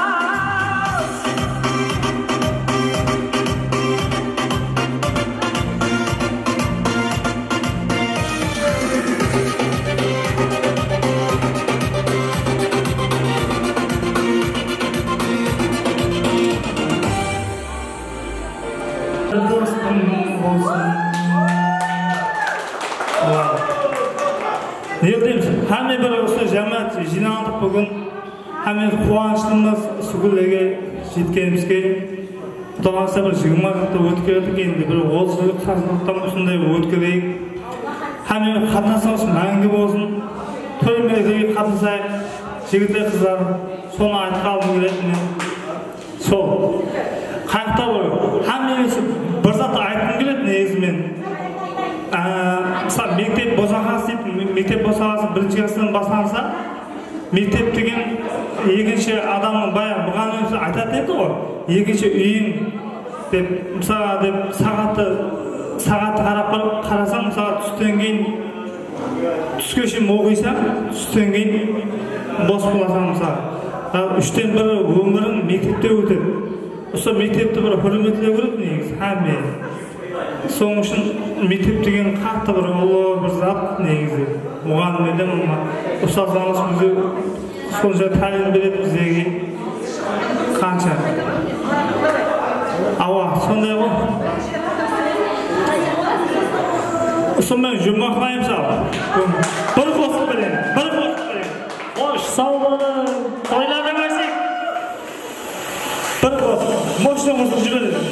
Hamma bir o'sha jamoat jinoyat bugun hamma quvonchimiz sugullaga yetganimizga xudosa bir 20 yilda o'tkazdik endi bir 30 yil qasddan shunday o'tkazdik. Hamma qatnashimiz mangu bo'lsin. To'yimizga qatnasak, yigitlar qizlar soni aytib keladi. Sol. Qayerda bor? Hammasi bir zot aytib keladi negiz men. Mesela mektep bosaqasi deyip, mektep bosaqasi birinchi klassdan boshlansa, mektep degan ikkinchi odamning bayağı bugan o'zi aytadi edi-ku. Ikkinchi uying deb, mesela deb soatni qarab qarasam, mesela tushdan keyin tushga shim o'qiysan, tushdan keyin bos bo'lasan mesela. 3dan 1 umring mektepda o'tadi. O'sha mektepda bir hurmatli bo'lib negiz hamma. So'ng uchun mektep degan qattiq bir Alloh bir zot negizi. Muallimlar ham ustozlarimiz bizga shuncha ta'lim berib bizga qancha. Ava shunday bu. O'shaman jumoqlayim sal. Bir qo'shiq bilan, bir qo'shiq bilan. Xo'sh, sog' bo'ling. To'ylarda bo'lsak. Bir qo'shiq. Mo'shimizni jibiradi.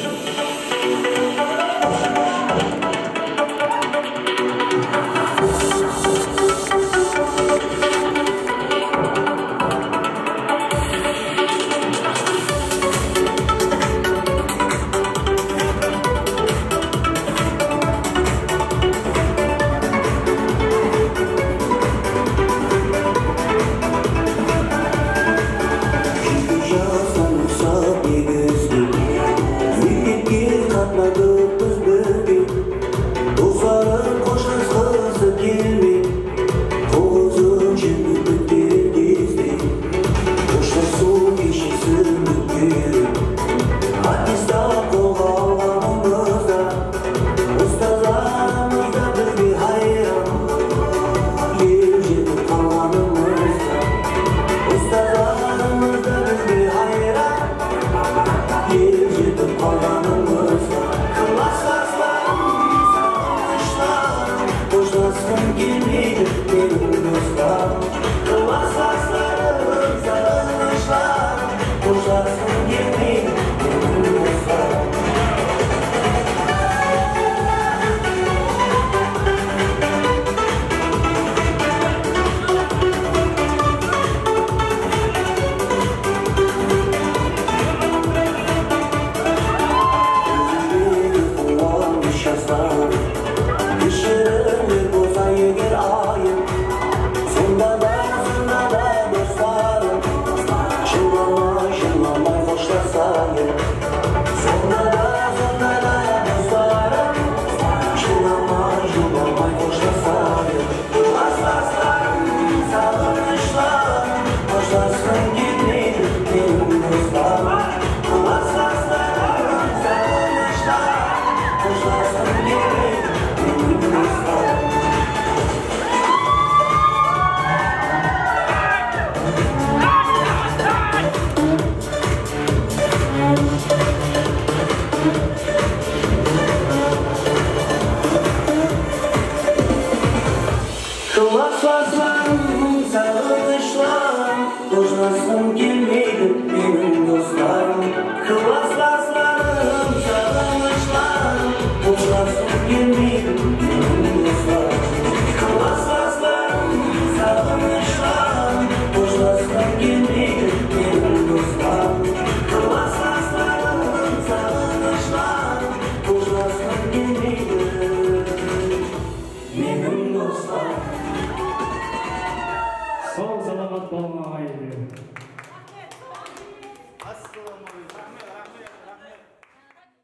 Yaşasın